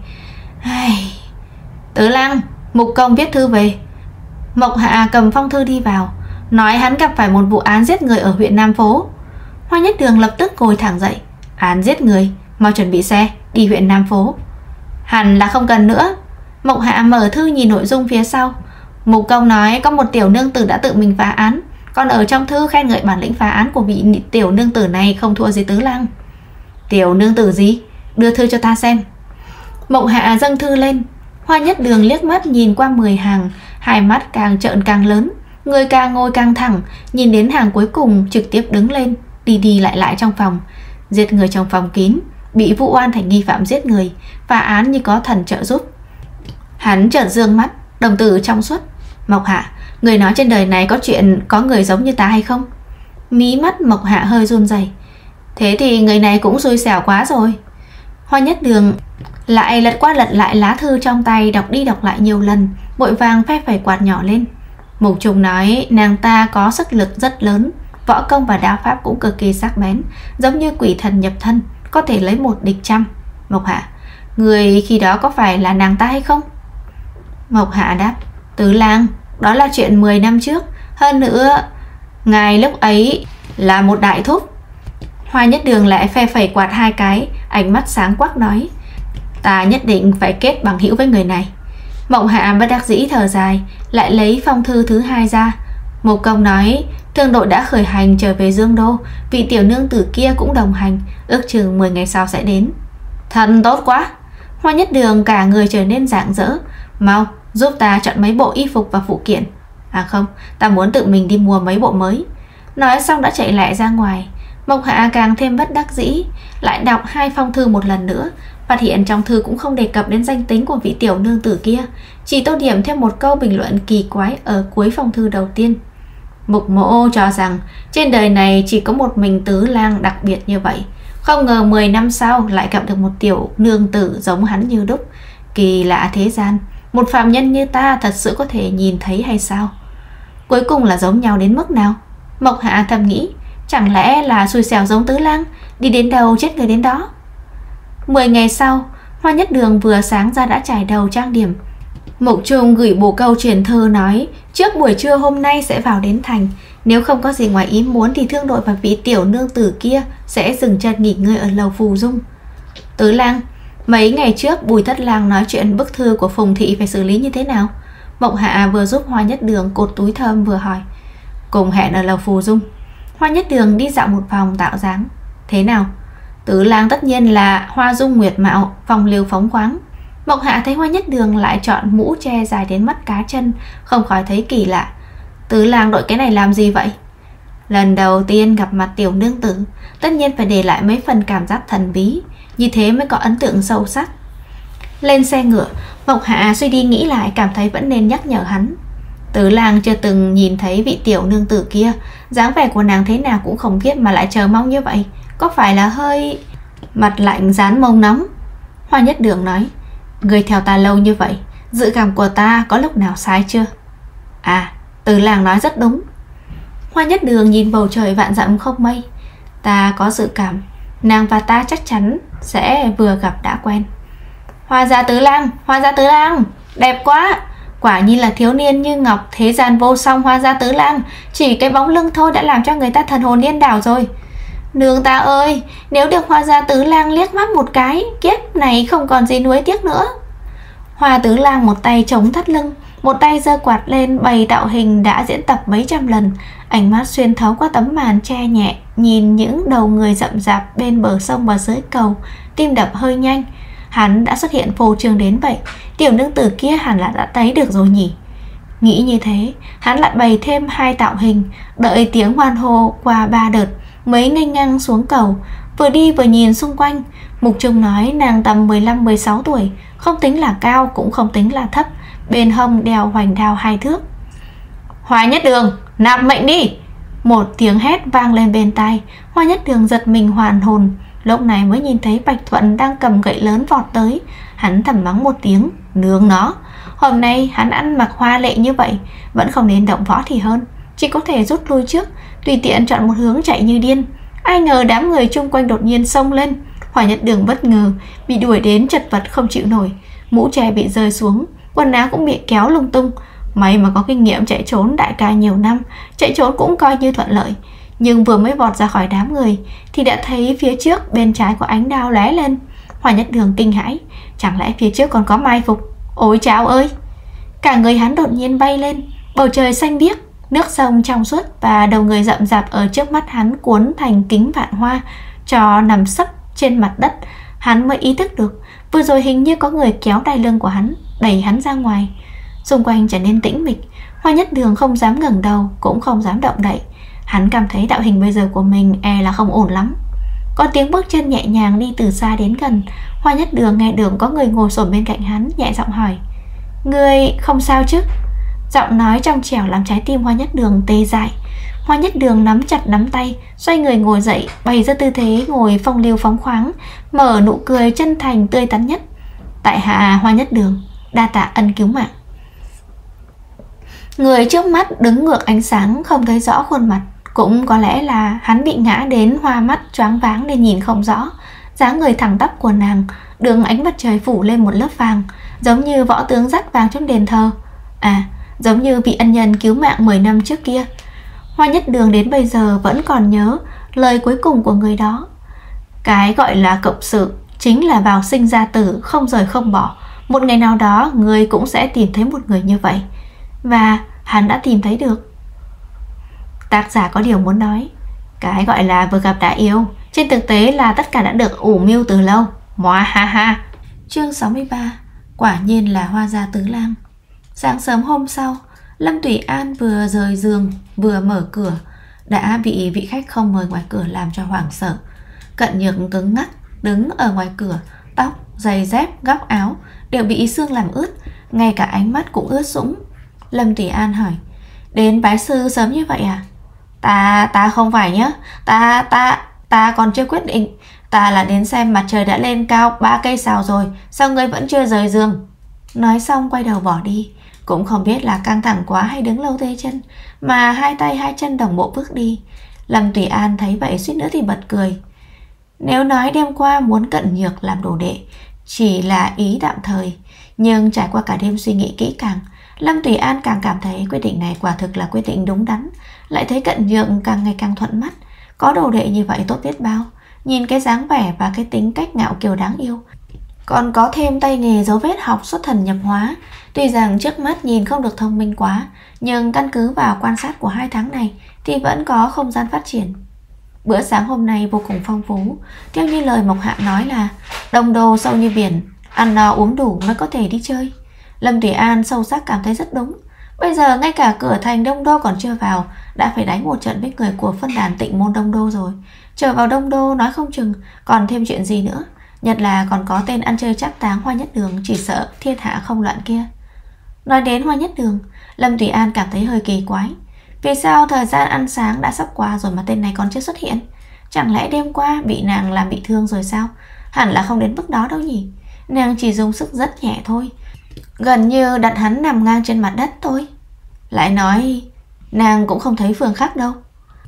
Tứ Lăng, Mục Công viết thư về. Mộc Hạ cầm phong thư đi vào, nói hắn gặp phải một vụ án giết người ở huyện Nam Phố. Hoa Nhất Đường lập tức ngồi thẳng dậy. Án giết người? Mau chuẩn bị xe, đi huyện Nam Phố. Hẳn là không cần nữa. Mộc Hạ mở thư nhìn nội dung phía sau. Mục Công nói có một tiểu nương tử đã tự mình phá án, còn ở trong thư khen ngợi bản lĩnh phá án của vị tiểu nương tử này không thua gì Tứ Lăng. Tiểu nương tử gì? Đưa thư cho ta xem. Mộng Hạ dâng thư lên. Hoa Nhất Đường liếc mắt nhìn qua 10 hàng, hai mắt càng trợn càng lớn, người càng ngồi càng thẳng, nhìn đến hàng cuối cùng trực tiếp đứng lên, đi đi lại lại trong phòng. Giết người trong phòng kín, bị vụ oan thành nghi phạm giết người, phá án như có thần trợ giúp. Hắn trợn dương mắt, đồng tử trong suốt. Mộc Hạ, người nói trên đời này có chuyện có người giống như ta hay không? Mí mắt Mộc Hạ hơi run rẩy. Thế thì người này cũng xui xẻo quá rồi. Hoa Nhất Đường lại lật qua lật lại lá thư trong tay, đọc đi đọc lại nhiều lần, vội vàng phe phẩy quạt nhỏ lên. Mục Trùng nói nàng ta có sức lực rất lớn, võ công và đao pháp cũng cực kỳ sắc bén, giống như quỷ thần nhập thân, có thể lấy một địch trăm. Mộc Hạ, người khi đó có phải là nàng ta hay không? Mộc Hạ đáp, Tứ Lang, đó là chuyện 10 năm trước. Hơn nữa, ngài lúc ấy là một đại thúc. Hoa Nhất Đường lại phe phẩy quạt hai cái, ánh mắt sáng quắc nói, ta nhất định phải kết bằng hữu với người này. Mộng Hạ bất đắc dĩ thở dài, lại lấy phong thư thứ hai ra. Mục Công nói thương đội đã khởi hành trở về Dương Đô, vị tiểu nương tử kia cũng đồng hành, ước chừng 10 ngày sau sẽ đến. Thật tốt quá. Hoa Nhất Đường cả người trở nên rạng rỡ. Mau giúp ta chọn mấy bộ y phục và phụ kiện. À không, ta muốn tự mình đi mua mấy bộ mới. Nói xong đã chạy lại ra ngoài. Mộc Hạ càng thêm bất đắc dĩ, lại đọc hai phong thư một lần nữa, phát hiện trong thư cũng không đề cập đến danh tính của vị tiểu nương tử kia, chỉ tô điểm thêm một câu bình luận kỳ quái ở cuối phong thư đầu tiên. Mục Mỗ cho rằng trên đời này chỉ có một mình Tứ Lang đặc biệt như vậy, không ngờ 10 năm sau lại gặp được một tiểu nương tử giống hắn như đúc. Kỳ lạ thế gian, một phàm nhân như ta thật sự có thể nhìn thấy hay sao? Cuối cùng là giống nhau đến mức nào? Mộc Hạ thầm nghĩ, chẳng lẽ là xui xẻo giống Tứ Lang, đi đến đâu chết người đến đó. 10 ngày sau, Hoa Nhất Đường vừa sáng ra đã trải đầu trang điểm. Mục Trung gửi bổ câu truyền thơ nói trước buổi trưa hôm nay sẽ vào đến thành, nếu không có gì ngoài ý muốn thì thương đội và vị tiểu nương tử kia sẽ dừng chân nghỉ ngơi ở lầu Phù Dung. Tứ Lang, mấy ngày trước Bùi Thất Lang nói chuyện bức thư của Phùng thị phải xử lý như thế nào? Mộng Hạ vừa giúp Hoa Nhất Đường cột túi thơm vừa hỏi. Cùng hẹn ở lầu Phù Dung. Hoa Nhất Đường đi dạo một vòng tạo dáng. Thế nào? Tứ Lang tất nhiên là hoa dung nguyệt mạo, phong lưu phóng khoáng. Mộc Hạ thấy Hoa Nhất Đường lại chọn mũ che dài đến mắt cá chân, không khỏi thấy kỳ lạ. Tứ Lang đội cái này làm gì vậy? Lần đầu tiên gặp mặt tiểu nương tử, tất nhiên phải để lại mấy phần cảm giác thần bí, như thế mới có ấn tượng sâu sắc. Lên xe ngựa, Mộc Hạ suy đi nghĩ lại, cảm thấy vẫn nên nhắc nhở hắn. Tứ Lang chưa từng nhìn thấy vị tiểu nương tử kia, dáng vẻ của nàng thế nào cũng không biết mà lại chờ mong như vậy, có phải là hơi mặt lạnh dán mông nóng? Hoa Nhất Đường nói, người theo ta lâu như vậy, dự cảm của ta có lúc nào sai chưa? À, Tứ Lang nói rất đúng. Hoa Nhất Đường nhìn bầu trời vạn dặm không mây. Ta có dự cảm nàng và ta chắc chắn sẽ vừa gặp đã quen. Hoa gia Tứ Lang, Hoa gia Tứ Lang, đẹp quá. Quả nhiên là thiếu niên như ngọc, thế gian vô song. Hoa gia Tứ Lang, chỉ cái bóng lưng thôi đã làm cho người ta thần hồn điên đảo rồi. Nương ta ơi, nếu được Hoa gia Tứ Lang liếc mắt một cái, kiếp này không còn gì nuối tiếc nữa. Hoa Tứ Lang một tay chống thắt lưng, một tay giơ quạt lên bày tạo hình đã diễn tập mấy trăm lần, ánh mắt xuyên thấu qua tấm màn che nhẹ, nhìn những đầu người rậm rạp bên bờ sông và dưới cầu, tim đập hơi nhanh. Hắn đã xuất hiện phô trương đến vậy, tiểu nương tử kia hẳn là đã thấy được rồi nhỉ. Nghĩ như thế, hắn lại bày thêm hai tạo hình, đợi tiếng hoan hô qua 3 đợt mới nghênh ngang xuống cầu, vừa đi vừa nhìn xung quanh. Mục Trung nói nàng tầm 15-16 tuổi, không tính là cao cũng không tính là thấp, bên hông đeo hoành đao 2 thước. Hoa Nhất Đường, nạp mệnh đi! Một tiếng hét vang lên bên tai. Hoa Nhất Đường giật mình hoàn hồn, lúc này mới nhìn thấy Bạch Thuận đang cầm gậy lớn vọt tới. Hắn thầm mắng một tiếng, nương nó. Hôm nay hắn ăn mặc hoa lệ như vậy, vẫn không nên động võ thì hơn, chỉ có thể rút lui trước, tùy tiện chọn một hướng chạy như điên. Ai ngờ đám người chung quanh đột nhiên xông lên. Hoa Nhất Đường bất ngờ bị đuổi đến chật vật không chịu nổi, mũ che bị rơi xuống, quần áo cũng bị kéo lung tung. May mà có kinh nghiệm chạy trốn đại ca nhiều năm, chạy trốn cũng coi như thuận lợi. Nhưng vừa mới vọt ra khỏi đám người thì đã thấy phía trước bên trái có ánh đao lóe lên. Hoa Nhất Đường kinh hãi, chẳng lẽ phía trước còn có mai phục? Ôi chao ơi! Cả người hắn đột nhiên bay lên, bầu trời xanh biếc, nước sông trong suốt và đầu người rậm rạp ở trước mắt hắn cuốn thành kính vạn hoa, cho nằm sấp trên mặt đất, hắn mới ý thức được vừa rồi hình như có người kéo đai lưng của hắn, đẩy hắn ra ngoài. Xung quanh trở nên tĩnh mịch. Hoa Nhất Đường không dám ngẩng đầu, cũng không dám động đậy. Hắn cảm thấy đạo hình bây giờ của mình e là không ổn lắm. Có tiếng bước chân nhẹ nhàng đi từ xa đến gần. Hoa Nhất Đường nghe được có người ngồi xổm bên cạnh hắn, nhẹ giọng hỏi: "Ngươi không sao chứ?" Giọng nói trong trẻo làm trái tim Hoa Nhất Đường tê dại. Hoa Nhất Đường nắm chặt nắm tay, xoay người ngồi dậy, bày ra tư thế ngồi phong lưu phóng khoáng, mở nụ cười chân thành tươi tắn nhất: "Tại hạ Hoa Nhất Đường, đa tạ ân cứu mạng." Người trước mắt đứng ngược ánh sáng, không thấy rõ khuôn mặt. Cũng có lẽ là hắn bị ngã đến hoa mắt choáng váng nên nhìn không rõ. Dáng người thẳng tắp của nàng được ánh mặt trời phủ lên một lớp vàng, giống như võ tướng dắt vàng trong đền thờ. Giống như vị ân nhân cứu mạng 10 năm trước kia. Hoa Nhất Đường đến bây giờ vẫn còn nhớ lời cuối cùng của người đó. Cái gọi là cộng sự chính là vào sinh ra tử, không rời không bỏ. Một ngày nào đó người cũng sẽ tìm thấy một người như vậy. Và hắn đã tìm thấy được. Tác giả có điều muốn nói. Cái gọi là vừa gặp đã yêu, trên thực tế là tất cả đã được ủ mưu từ lâu. Moa ha ha. Chương 63. Quả nhiên là Hoa gia tứ lang. Sáng sớm hôm sau, Lâm Tùy An vừa rời giường vừa mở cửa đã bị vị khách không mời ngoài cửa làm cho hoảng sợ. Cận Nhược cứng ngắc đứng ở ngoài cửa, tóc, giày dép, góc áo đều bị sương làm ướt, ngay cả ánh mắt cũng ướt sũng. Lâm Tùy An hỏi: "Đến bái sư sớm như vậy à?" Ta không phải nhá. Ta còn chưa quyết định. Ta là đến xem mặt trời đã lên cao 3 cây sao rồi, sao ngươi vẫn chưa rời giường?" Nói xong quay đầu bỏ đi. Cũng không biết là căng thẳng quá hay đứng lâu tê chân, mà hai tay hai chân đồng bộ bước đi. Lâm Tùy An thấy vậy suýt nữa thì bật cười. Nếu nói đêm qua muốn Cận Nhược làm đồ đệ chỉ là ý tạm thời, nhưng trải qua cả đêm suy nghĩ kỹ càng, Lâm Tùy An càng cảm thấy quyết định này quả thực là quyết định đúng đắn. Lại thấy Cận Nhược càng ngày càng thuận mắt, có đồ đệ như vậy tốt biết bao. Nhìn cái dáng vẻ và cái tính cách ngạo kiều đáng yêu, còn có thêm tay nghề dấu vết học xuất thần nhập hóa. Tuy rằng trước mắt nhìn không được thông minh quá, nhưng căn cứ vào quan sát của 2 tháng này thì vẫn có không gian phát triển. Bữa sáng hôm nay vô cùng phong phú. Theo như lời Mộc Hạ nói là Đông Đô sâu như biển, ăn no uống đủ mới có thể đi chơi. Lâm Tùy An sâu sắc cảm thấy rất đúng. Bây giờ ngay cả cửa thành Đông Đô còn chưa vào, đã phải đánh một trận với người của phân đàn Tịnh Môn Đông Đô rồi. Trở vào Đông Đô nói không chừng còn thêm chuyện gì nữa. Nhất là còn có tên ăn chơi trác táng Hoa Nhất Đường, chỉ sợ thiên hạ không loạn kia. Nói đến Hoa Nhất Đường, Lâm Tùy An cảm thấy hơi kỳ quái. Vì sao thời gian ăn sáng đã sắp qua rồi mà tên này còn chưa xuất hiện? Chẳng lẽ đêm qua bị nàng làm bị thương rồi sao? Hẳn là không đến mức đó đâu nhỉ. Nàng chỉ dùng sức rất nhẹ thôi, gần như đặt hắn nằm ngang trên mặt đất thôi. Lại nói nàng cũng không thấy Phương Khắc đâu.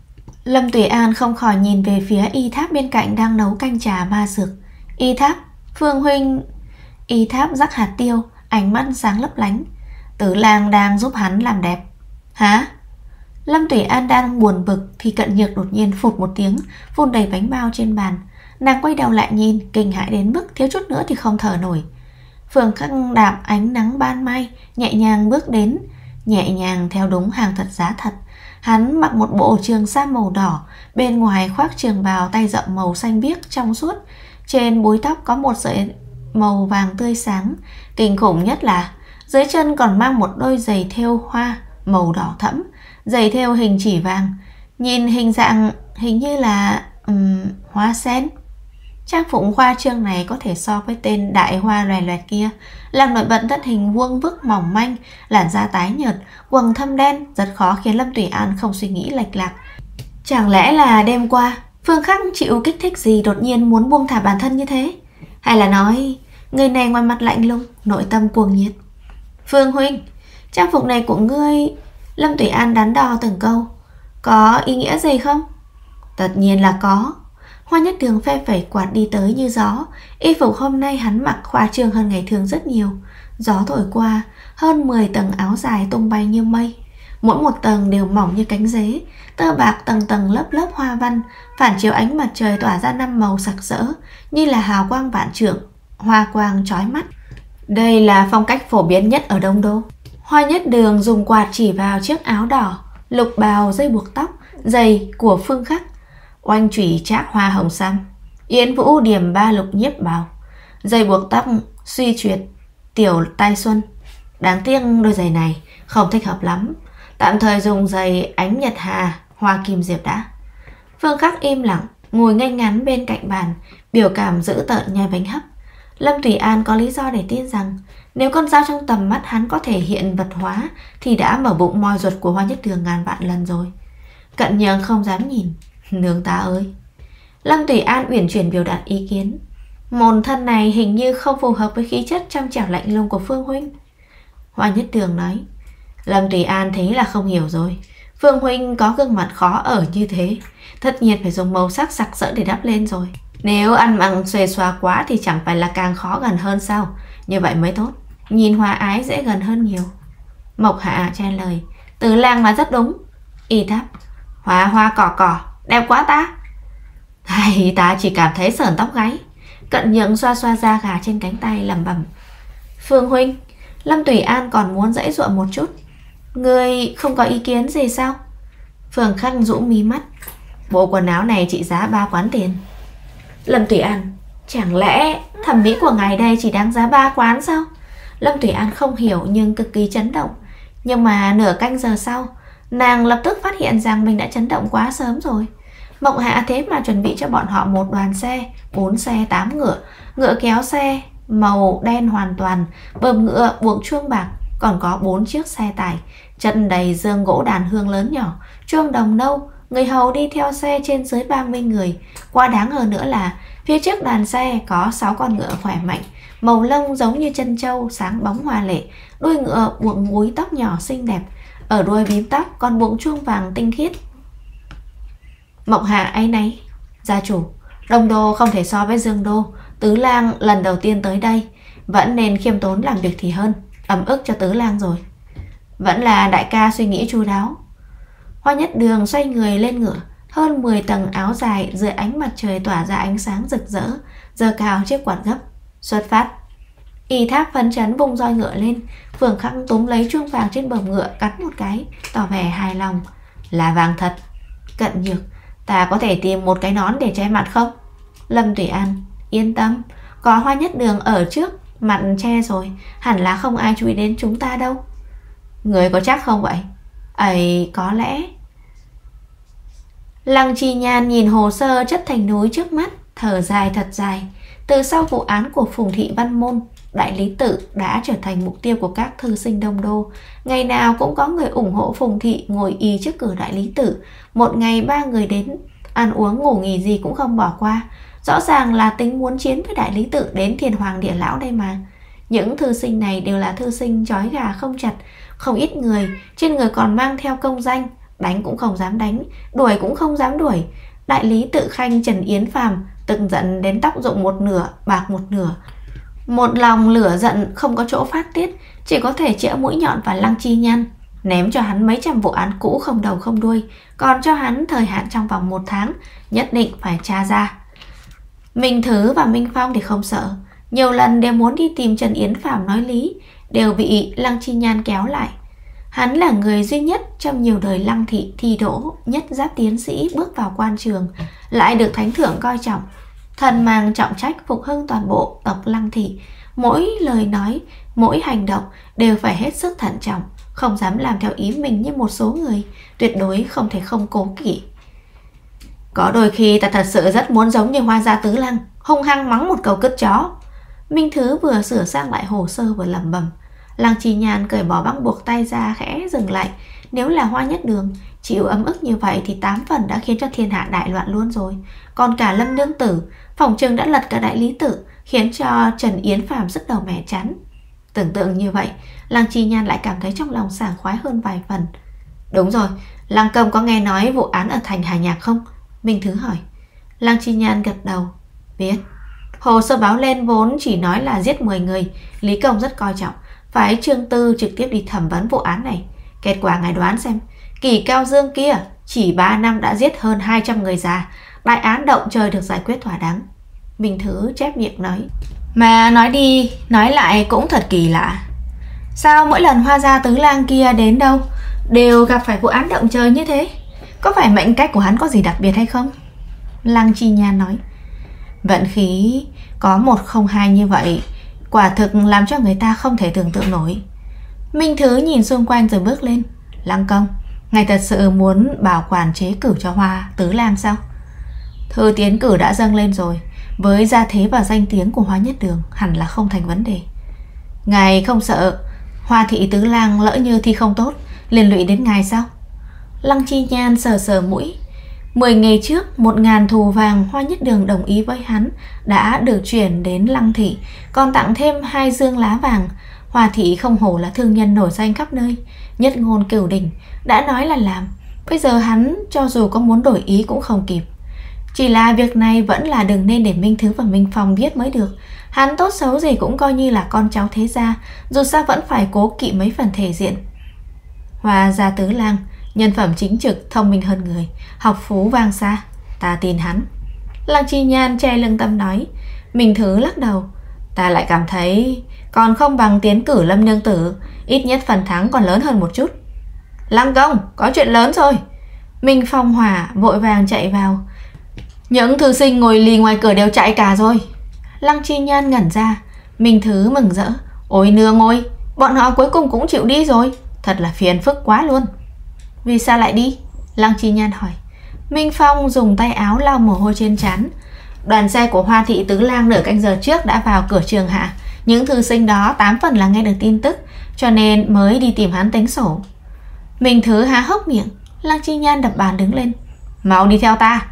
Lâm Tùy An không khỏi nhìn về phía Y Tháp bên cạnh đang nấu canh trà ma dược. Y Tháp, Phương huynh. Y Tháp rắc hạt tiêu, ánh mắt sáng lấp lánh. Tứ lang đang giúp hắn làm đẹp. Hả? Lâm Tùy An đang buồn bực thì Cận Nhược đột nhiên phụt một tiếng, vun đầy bánh bao trên bàn. Nàng quay đầu lại nhìn, kinh hãi đến mức thiếu chút nữa thì không thở nổi. Phương Khắc đạp ánh nắng ban mai, nhẹ nhàng bước đến, nhẹ nhàng theo đúng hàng thật giá thật. Hắn mặc một bộ trường sam màu đỏ, bên ngoài khoác trường bào tay rộng màu xanh biếc trong suốt. Trên búi tóc có một sợi màu vàng tươi sáng. Kinh khủng nhất là dưới chân còn mang một đôi giày thêu hoa màu đỏ thẫm, giày thêu hình chỉ vàng. Nhìn hình dạng hình như là hoa sen. Trang phục khoa trương này có thể so với tên đại hoa loè loẹt kia, làm nổi bật thân hình vuông vức mỏng manh, làn da tái nhợt, quầng thâm đen, rất khó khiến Lâm Tùy An không suy nghĩ lệch lạc. Chẳng lẽ là đêm qua Phương Khắc chịu kích thích gì đột nhiên muốn buông thả bản thân như thế? Hay là nói người này ngoài mặt lạnh lùng, nội tâm cuồng nhiệt? Phương huynh, trang phục này của ngươi... Lâm Tùy An đắn đo từng câu. Có ý nghĩa gì không? Tất nhiên là có. Hoa Nhất Đường phe phẩy quạt đi tới như gió. Y phục hôm nay hắn mặc khoa trương hơn ngày thường rất nhiều. Gió thổi qua, hơn 10 tầng áo dài tung bay như mây. Mỗi một tầng đều mỏng như cánh dế, tơ bạc tầng tầng lớp lớp hoa văn, phản chiếu ánh mặt trời tỏa ra 5 màu sặc sỡ, như là hào quang vạn trượng, hoa quang chói mắt. Đây là phong cách phổ biến nhất ở Đông Đô. Hoa Nhất Đường dùng quạt chỉ vào chiếc áo đỏ, lục bào, dây buộc tóc, giày của Phương Khắc, oanh chủy trác hoa hồng sam. Yến Vũ điểm 3 lục nhiếp bào, dây buộc tóc suy truyệt, tiểu tai xuân. Đáng tiếc đôi giày này không thích hợp lắm, tạm thời dùng giày ánh nhật hà hoa kim diệp đã. Phương Khắc im lặng ngồi ngay ngắn bên cạnh bàn, biểu cảm dữ tợn nhai bánh hấp. Lâm Tùy An có lý do để tin rằng nếu con dao trong tầm mắt hắn có thể hiện vật hóa thì đã mở bụng moi ruột của Hoa Nhất Đường ngàn vạn lần rồi. Cận Nhường không dám nhìn. Nương ta ơi! Lâm Tùy An uyển chuyển biểu đạt ý kiến. Môn thân này hình như không phù hợp với khí chất trong trẻo lạnh lùng của Phương huynh. Hoa Nhất Đường nói. Lâm Tùy An thế là không hiểu rồi. Phương huynh có gương mặt khó ở như thế, tất nhiên phải dùng màu sắc sặc sỡ để đắp lên rồi. Nếu ăn mặc xuề xòa quá thì chẳng phải là càng khó gần hơn sao? Như vậy mới tốt, nhìn hòa ái dễ gần hơn nhiều. Mộc Hạ chen lời. Tứ Lang nói rất đúng. Y Tháp. Hoa hoa cỏ cỏ, đẹp quá ta. Hay ta chỉ cảm thấy sởn tóc gáy. Cận Nhượng xoa xoa da gà trên cánh tay lẩm bẩm. Phương huynh. Lâm Tùy An còn muốn giãy giụa một chút. Ngươi không có ý kiến gì sao? Phương Khắc rũ mí mắt. Bộ quần áo này trị giá 3 quán tiền. Lâm Tùy An. Chẳng lẽ thẩm mỹ của ngài đây chỉ đáng giá 3 quán sao? Lâm Tùy An không hiểu nhưng cực kỳ chấn động. Nhưng mà nửa canh giờ sau, nàng lập tức phát hiện rằng mình đã chấn động quá sớm rồi. Mộng Hạ thế mà chuẩn bị cho bọn họ một đoàn xe, 4 xe 8 ngựa, ngựa kéo xe màu đen hoàn toàn, bờm ngựa buộc chuông bạc, còn có 4 chiếc xe tải, chân đầy dương gỗ đàn hương lớn nhỏ, chuông đồng nâu, người hầu đi theo xe trên dưới 30 người. Quá đáng hơn nữa là phía trước đoàn xe có 6 con ngựa khỏe mạnh, màu lông giống như chân trâu, sáng bóng hoa lệ, đuôi ngựa buộc búi tóc nhỏ xinh đẹp, ở đuôi bím tóc còn buộc chuông vàng tinh khiết. Mộng Hạ áy náy. Gia chủ, Đông Đô không thể so với Dương Đô. Tứ Lang lần đầu tiên tới đây, vẫn nên khiêm tốn làm việc thì hơn. Ấm ức cho Tứ Lang rồi. Vẫn là đại ca suy nghĩ chu đáo. Hoa Nhất Đường xoay người lên ngựa. Hơn 10 tầng áo dài dưới ánh mặt trời tỏa ra ánh sáng rực rỡ, giơ cao chiếc quạt gấp. Xuất phát. Y Tháp phấn chấn vung roi ngựa lên. Phương Khắc túm lấy chuông vàng trên bờm ngựa, cắn một cái, tỏ vẻ hài lòng. Là vàng thật. Cận Nhược. Ta có thể tìm một cái nón để che mặt không? Lâm Tùy An. Yên tâm, có Hoa Nhất Đường ở trước mặt che rồi, hẳn là không ai chú ý đến chúng ta đâu. Người có chắc không vậy? Ấy, có lẽ. Lăng Chi Nhan nhìn hồ sơ chất thành núi trước mắt, thở dài thật dài. Từ sau vụ án của Phùng Thị Văn Môn, Đại Lý Tự đã trở thành mục tiêu của các thư sinh Đông Đô. Ngày nào cũng có người ủng hộ Phùng Thị ngồi y trước cửa Đại Lý Tự. Một ngày 3 người đến, ăn uống ngủ nghỉ gì cũng không bỏ qua. Rõ ràng là tính muốn chiến với Đại Lý Tự đến Thiên Hoàng Địa Lão đây mà. Những thư sinh này đều là thư sinh trói gà không chặt, không ít người, trên người còn mang theo công danh, đánh cũng không dám đánh, đuổi cũng không dám đuổi. Đại Lý Tự khanh Trần Yến Phàm tức giận đến tóc rụng một nửa, bạc một nửa. Một lòng lửa giận không có chỗ phát tiết, chỉ có thể chĩa mũi nhọn vào Lăng Chi Nhan, ném cho hắn mấy trăm vụ án cũ không đầu không đuôi, còn cho hắn thời hạn trong vòng 1 tháng, nhất định phải tra ra. Minh Thứ và Minh Phong thì không sợ, nhiều lần đều muốn đi tìm Trần Yến Phàm nói lý, đều bị Lăng Chi Nhan kéo lại. Hắn là người duy nhất trong nhiều đời Lăng thị thi đỗ nhất giáp tiến sĩ bước vào quan trường, lại được thánh thượng coi trọng, thần mang trọng trách phục hưng toàn bộ tộc Lăng thị. Mỗi lời nói, mỗi hành động đều phải hết sức thận trọng, không dám làm theo ý mình như một số người, tuyệt đối không thể không cố kỵ. Có đôi khi ta thật sự rất muốn giống như Hoa gia Tứ Lăng, hung hăng mắng một câu cứt chó. Minh Thứ vừa sửa sang lại hồ sơ vừa lẩm bẩm. Lăng Chi Nhan cởi bỏ băng buộc tay ra, khẽ dừng lại. Nếu là Hoa Nhất Đường chịu ấm ức như vậy thì 8 phần đã khiến cho thiên hạ đại loạn luôn rồi. Còn cả Lâm Nương Tử, phòng trừng đã lật cả Đại Lý Tự, khiến cho Trần Yến Phàm sức đầu mẻ chán. Tưởng tượng như vậy, Lăng Chi Nhan lại cảm thấy trong lòng sảng khoái hơn vài phần. Đúng rồi, Lăng Công có nghe nói vụ án ở thành Hà Nhạc không? Minh Thứ hỏi. Lăng Chi Nhan gật đầu. Biết. Hồ sơ báo lên vốn chỉ nói là giết 10 người, Lý Công rất coi trọng, phải Trương Tư trực tiếp đi thẩm vấn vụ án này. Kết quả ngài đoán xem, Kỳ Cao Dương kia chỉ 3 năm đã giết hơn 200 người già, đại án động trời được giải quyết thỏa đáng. Minh Thứ chép miệng nói. Mà nói đi nói lại cũng thật kỳ lạ, sao mỗi lần Hoa gia Tứ Lang kia đến đâu đều gặp phải vụ án động trời như thế? Có phải mệnh cách của hắn có gì đặc biệt hay không? Lăng Chi Nhan nói. Vận khí có 102 như vậy, quả thực làm cho người ta không thể tưởng tượng nổi. Minh Thứ nhìn xung quanh rồi bước lên. Lăng công, ngài thật sự muốn bảo quản chế cử cho Hoa Tứ Lang sao? Thư tiến cử đã dâng lên rồi, với gia thế và danh tiếng của Hoa Nhất Đường hẳn là không thành vấn đề. Ngài không sợ Hoa thị Tứ Lang lỡ như thi không tốt liên lụy đến ngài sao? Lăng Chi Nhan sờ sờ mũi. 10 ngày trước, 1000 thù vàng Hoa Nhất Đường đồng ý với hắn đã được chuyển đến Lăng thị, còn tặng thêm 2 dương lá vàng. Hoa thị không hổ là thương nhân nổi danh khắp nơi, nhất ngôn cửu đỉnh, đã nói là làm. Bây giờ hắn cho dù có muốn đổi ý cũng không kịp. Chỉ là việc này vẫn là đừng nên để Minh Thứ và Minh Phong biết mới được. Hắn tốt xấu gì cũng coi như là con cháu thế gia, dù sao vẫn phải cố kỵ mấy phần thể diện. Hoa gia Tứ Lang, nhân phẩm chính trực, thông minh hơn người, học phú vang xa, ta tin hắn. Lăng Chi Nhan che lưng tâm nói. Minh Thứ lắc đầu. Ta lại cảm thấy còn không bằng tiến cử Lâm Nương Tử, ít nhất phần thắng còn lớn hơn một chút. Lăng công, có chuyện lớn rồi. Minh Phong Hỏa vội vàng chạy vào. Những thư sinh ngồi lì ngoài cửa đều chạy cả rồi. Lăng Chi Nhan ngẩn ra. Minh Thứ mừng rỡ. Ôi nương ôi, bọn họ cuối cùng cũng chịu đi rồi, thật là phiền phức quá luôn. Vì sao lại đi? Lăng Chi Nhan hỏi. Minh Phong dùng tay áo lau mồ hôi trên trán. Đoàn xe của Hoa thị Tứ Lang nửa canh giờ trước đã vào cửa trường hạ. Những thư sinh đó 8 phần là nghe được tin tức, cho nên mới đi tìm hắn tính sổ. Minh Thứ há hốc miệng. Lăng Chi Nhan đập bàn đứng lên. Mau đi theo ta.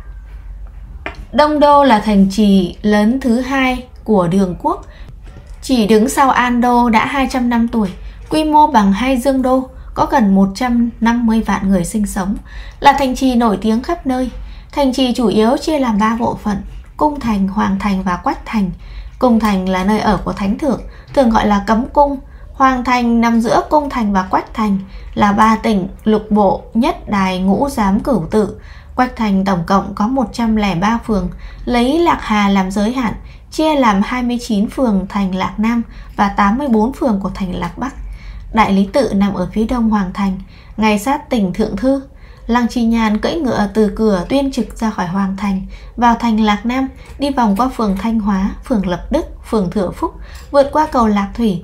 Đông Đô là thành trì lớn thứ 2 của Đường Quốc, chỉ đứng sau An Đô đã 200 năm tuổi, quy mô bằng 2 Dương Đô, có gần 150 vạn người sinh sống, là thành trì nổi tiếng khắp nơi. Thành trì chủ yếu chia làm 3 bộ phận: Cung Thành, Hoàng Thành và Quách Thành. Cung Thành là nơi ở của Thánh Thượng, thường gọi là Cấm Cung. Hoàng Thành nằm giữa Cung Thành và Quách Thành, là 3 tỉnh lục bộ, nhất đài, ngũ giám, cửu tự. Quách Thành tổng cộng có 103 phường, lấy Lạc Hà làm giới hạn, chia làm 29 phường thành Lạc Nam và 84 phường của thành Lạc Bắc. Đại lý tự nằm ở phía đông Hoàng Thành, ngay sát tỉnh Thượng Thư. Lăng Chi Nhan cưỡi ngựa từ cửa Tuyên Trực ra khỏi Hoàng Thành, vào thành Lạc Nam, đi vòng qua phường Thanh Hóa, phường Lập Đức, phường Thừa Phúc, vượt qua cầu Lạc Thủy,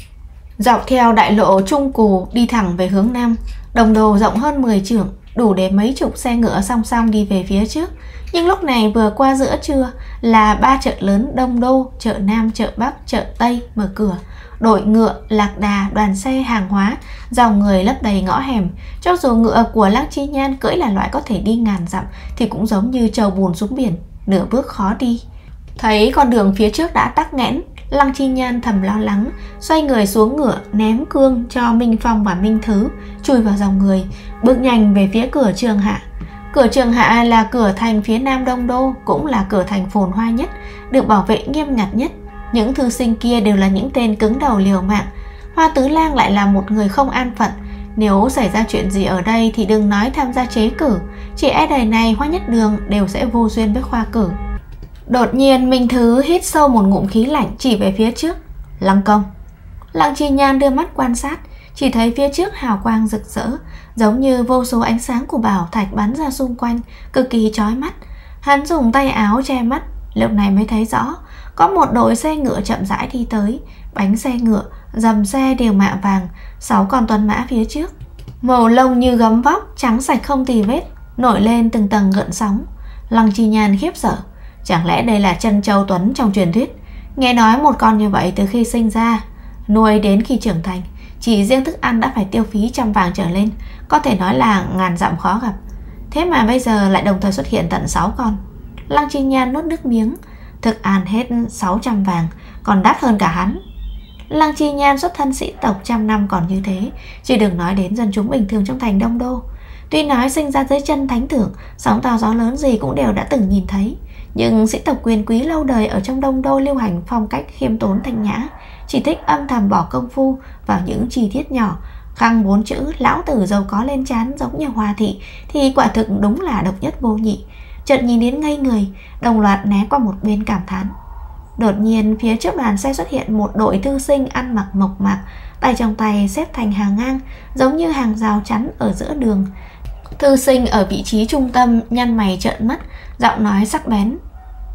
dọc theo đại lộ Trung Cù đi thẳng về hướng Nam. Đồng Đô rộng hơn 10 trượng, đủ để mấy chục xe ngựa song song đi về phía trước. Nhưng lúc này vừa qua giữa trưa là 3 chợ lớn Đông Đô, chợ Nam, chợ Bắc, chợ Tây mở cửa. Đội ngựa, lạc đà, đoàn xe, hàng hóa, dòng người lấp đầy ngõ hẻm. Cho dù ngựa của Lăng Chi Nhan cưỡi là loại có thể đi ngàn dặm thì cũng giống như trâu bùn xuống biển, nửa bước khó đi. Thấy con đường phía trước đã tắc nghẽn, Lăng Chi Nhan thầm lo lắng, xoay người xuống ngựa, ném cương cho Minh Phong và Minh Thứ, chui vào dòng người, bước nhanh về phía cửa Trường Hạ. Cửa Trường Hạ là cửa thành phía nam Đông Đô, cũng là cửa thành phồn hoa nhất, được bảo vệ nghiêm ngặt nhất. Những thư sinh kia đều là những tên cứng đầu liều mạng. Hoa Tứ Lang lại là một người không an phận. Nếu xảy ra chuyện gì ở đây thì đừng nói tham gia chế cử, chỉ e đời này Hoa Nhất Đường đều sẽ vô duyên với khoa cử. Đột nhiên Minh Thứ hít sâu một ngụm khí lạnh, chỉ về phía trước. Lăng công. Lăng Chi Nhan đưa mắt quan sát, chỉ thấy phía trước hào quang rực rỡ, giống như vô số ánh sáng của bảo thạch bắn ra xung quanh, cực kỳ chói mắt. Hắn dùng tay áo che mắt, lúc này mới thấy rõ, có một đội xe ngựa chậm rãi đi tới. Bánh xe ngựa, dầm xe đều mạ vàng, 6 con tuấn mã phía trước, màu lông như gấm vóc, trắng sạch không tì vết, nổi lên từng tầng gợn sóng. Lăng Chi Nhan khiếp sợ. Chẳng lẽ đây là Chân Châu Tuấn trong truyền thuyết? Nghe nói một con như vậy từ khi sinh ra, nuôi đến khi trưởng thành, chỉ riêng thức ăn đã phải tiêu phí 100 vàng trở lên, có thể nói là ngàn dặm khó gặp. Thế mà bây giờ lại đồng thời xuất hiện tận 6 con. Lăng Chi Nhan nuốt nước miếng. Thức ăn hết 600 vàng, còn đắt hơn cả hắn. Lăng Chi Nhan xuất thân sĩ tộc trăm năm còn như thế, chứ đừng nói đến dân chúng bình thường trong thành Đông Đô. Tuy nói sinh ra dưới chân thánh thượng, sóng to gió lớn gì cũng đều đã từng nhìn thấy, nhưng sĩ tộc quyền quý lâu đời ở trong Đông Đô lưu hành phong cách khiêm tốn thanh nhã, chỉ thích âm thầm bỏ công phu vào những chi tiết nhỏ. Khăng 4 chữ lão tử giàu có lên trán giống như Hoa thị thì quả thực đúng là độc nhất vô nhị. Chợt nhìn đến ngây người, đồng loạt né qua một bên cảm thán. Đột nhiên phía trước đoàn xe xuất hiện một đội thư sinh ăn mặc mộc mạc, tay trong tay xếp thành hàng ngang, giống như hàng rào chắn ở giữa đường. Thư sinh ở vị trí trung tâm nhăn mày trợn mắt, giọng nói sắc bén.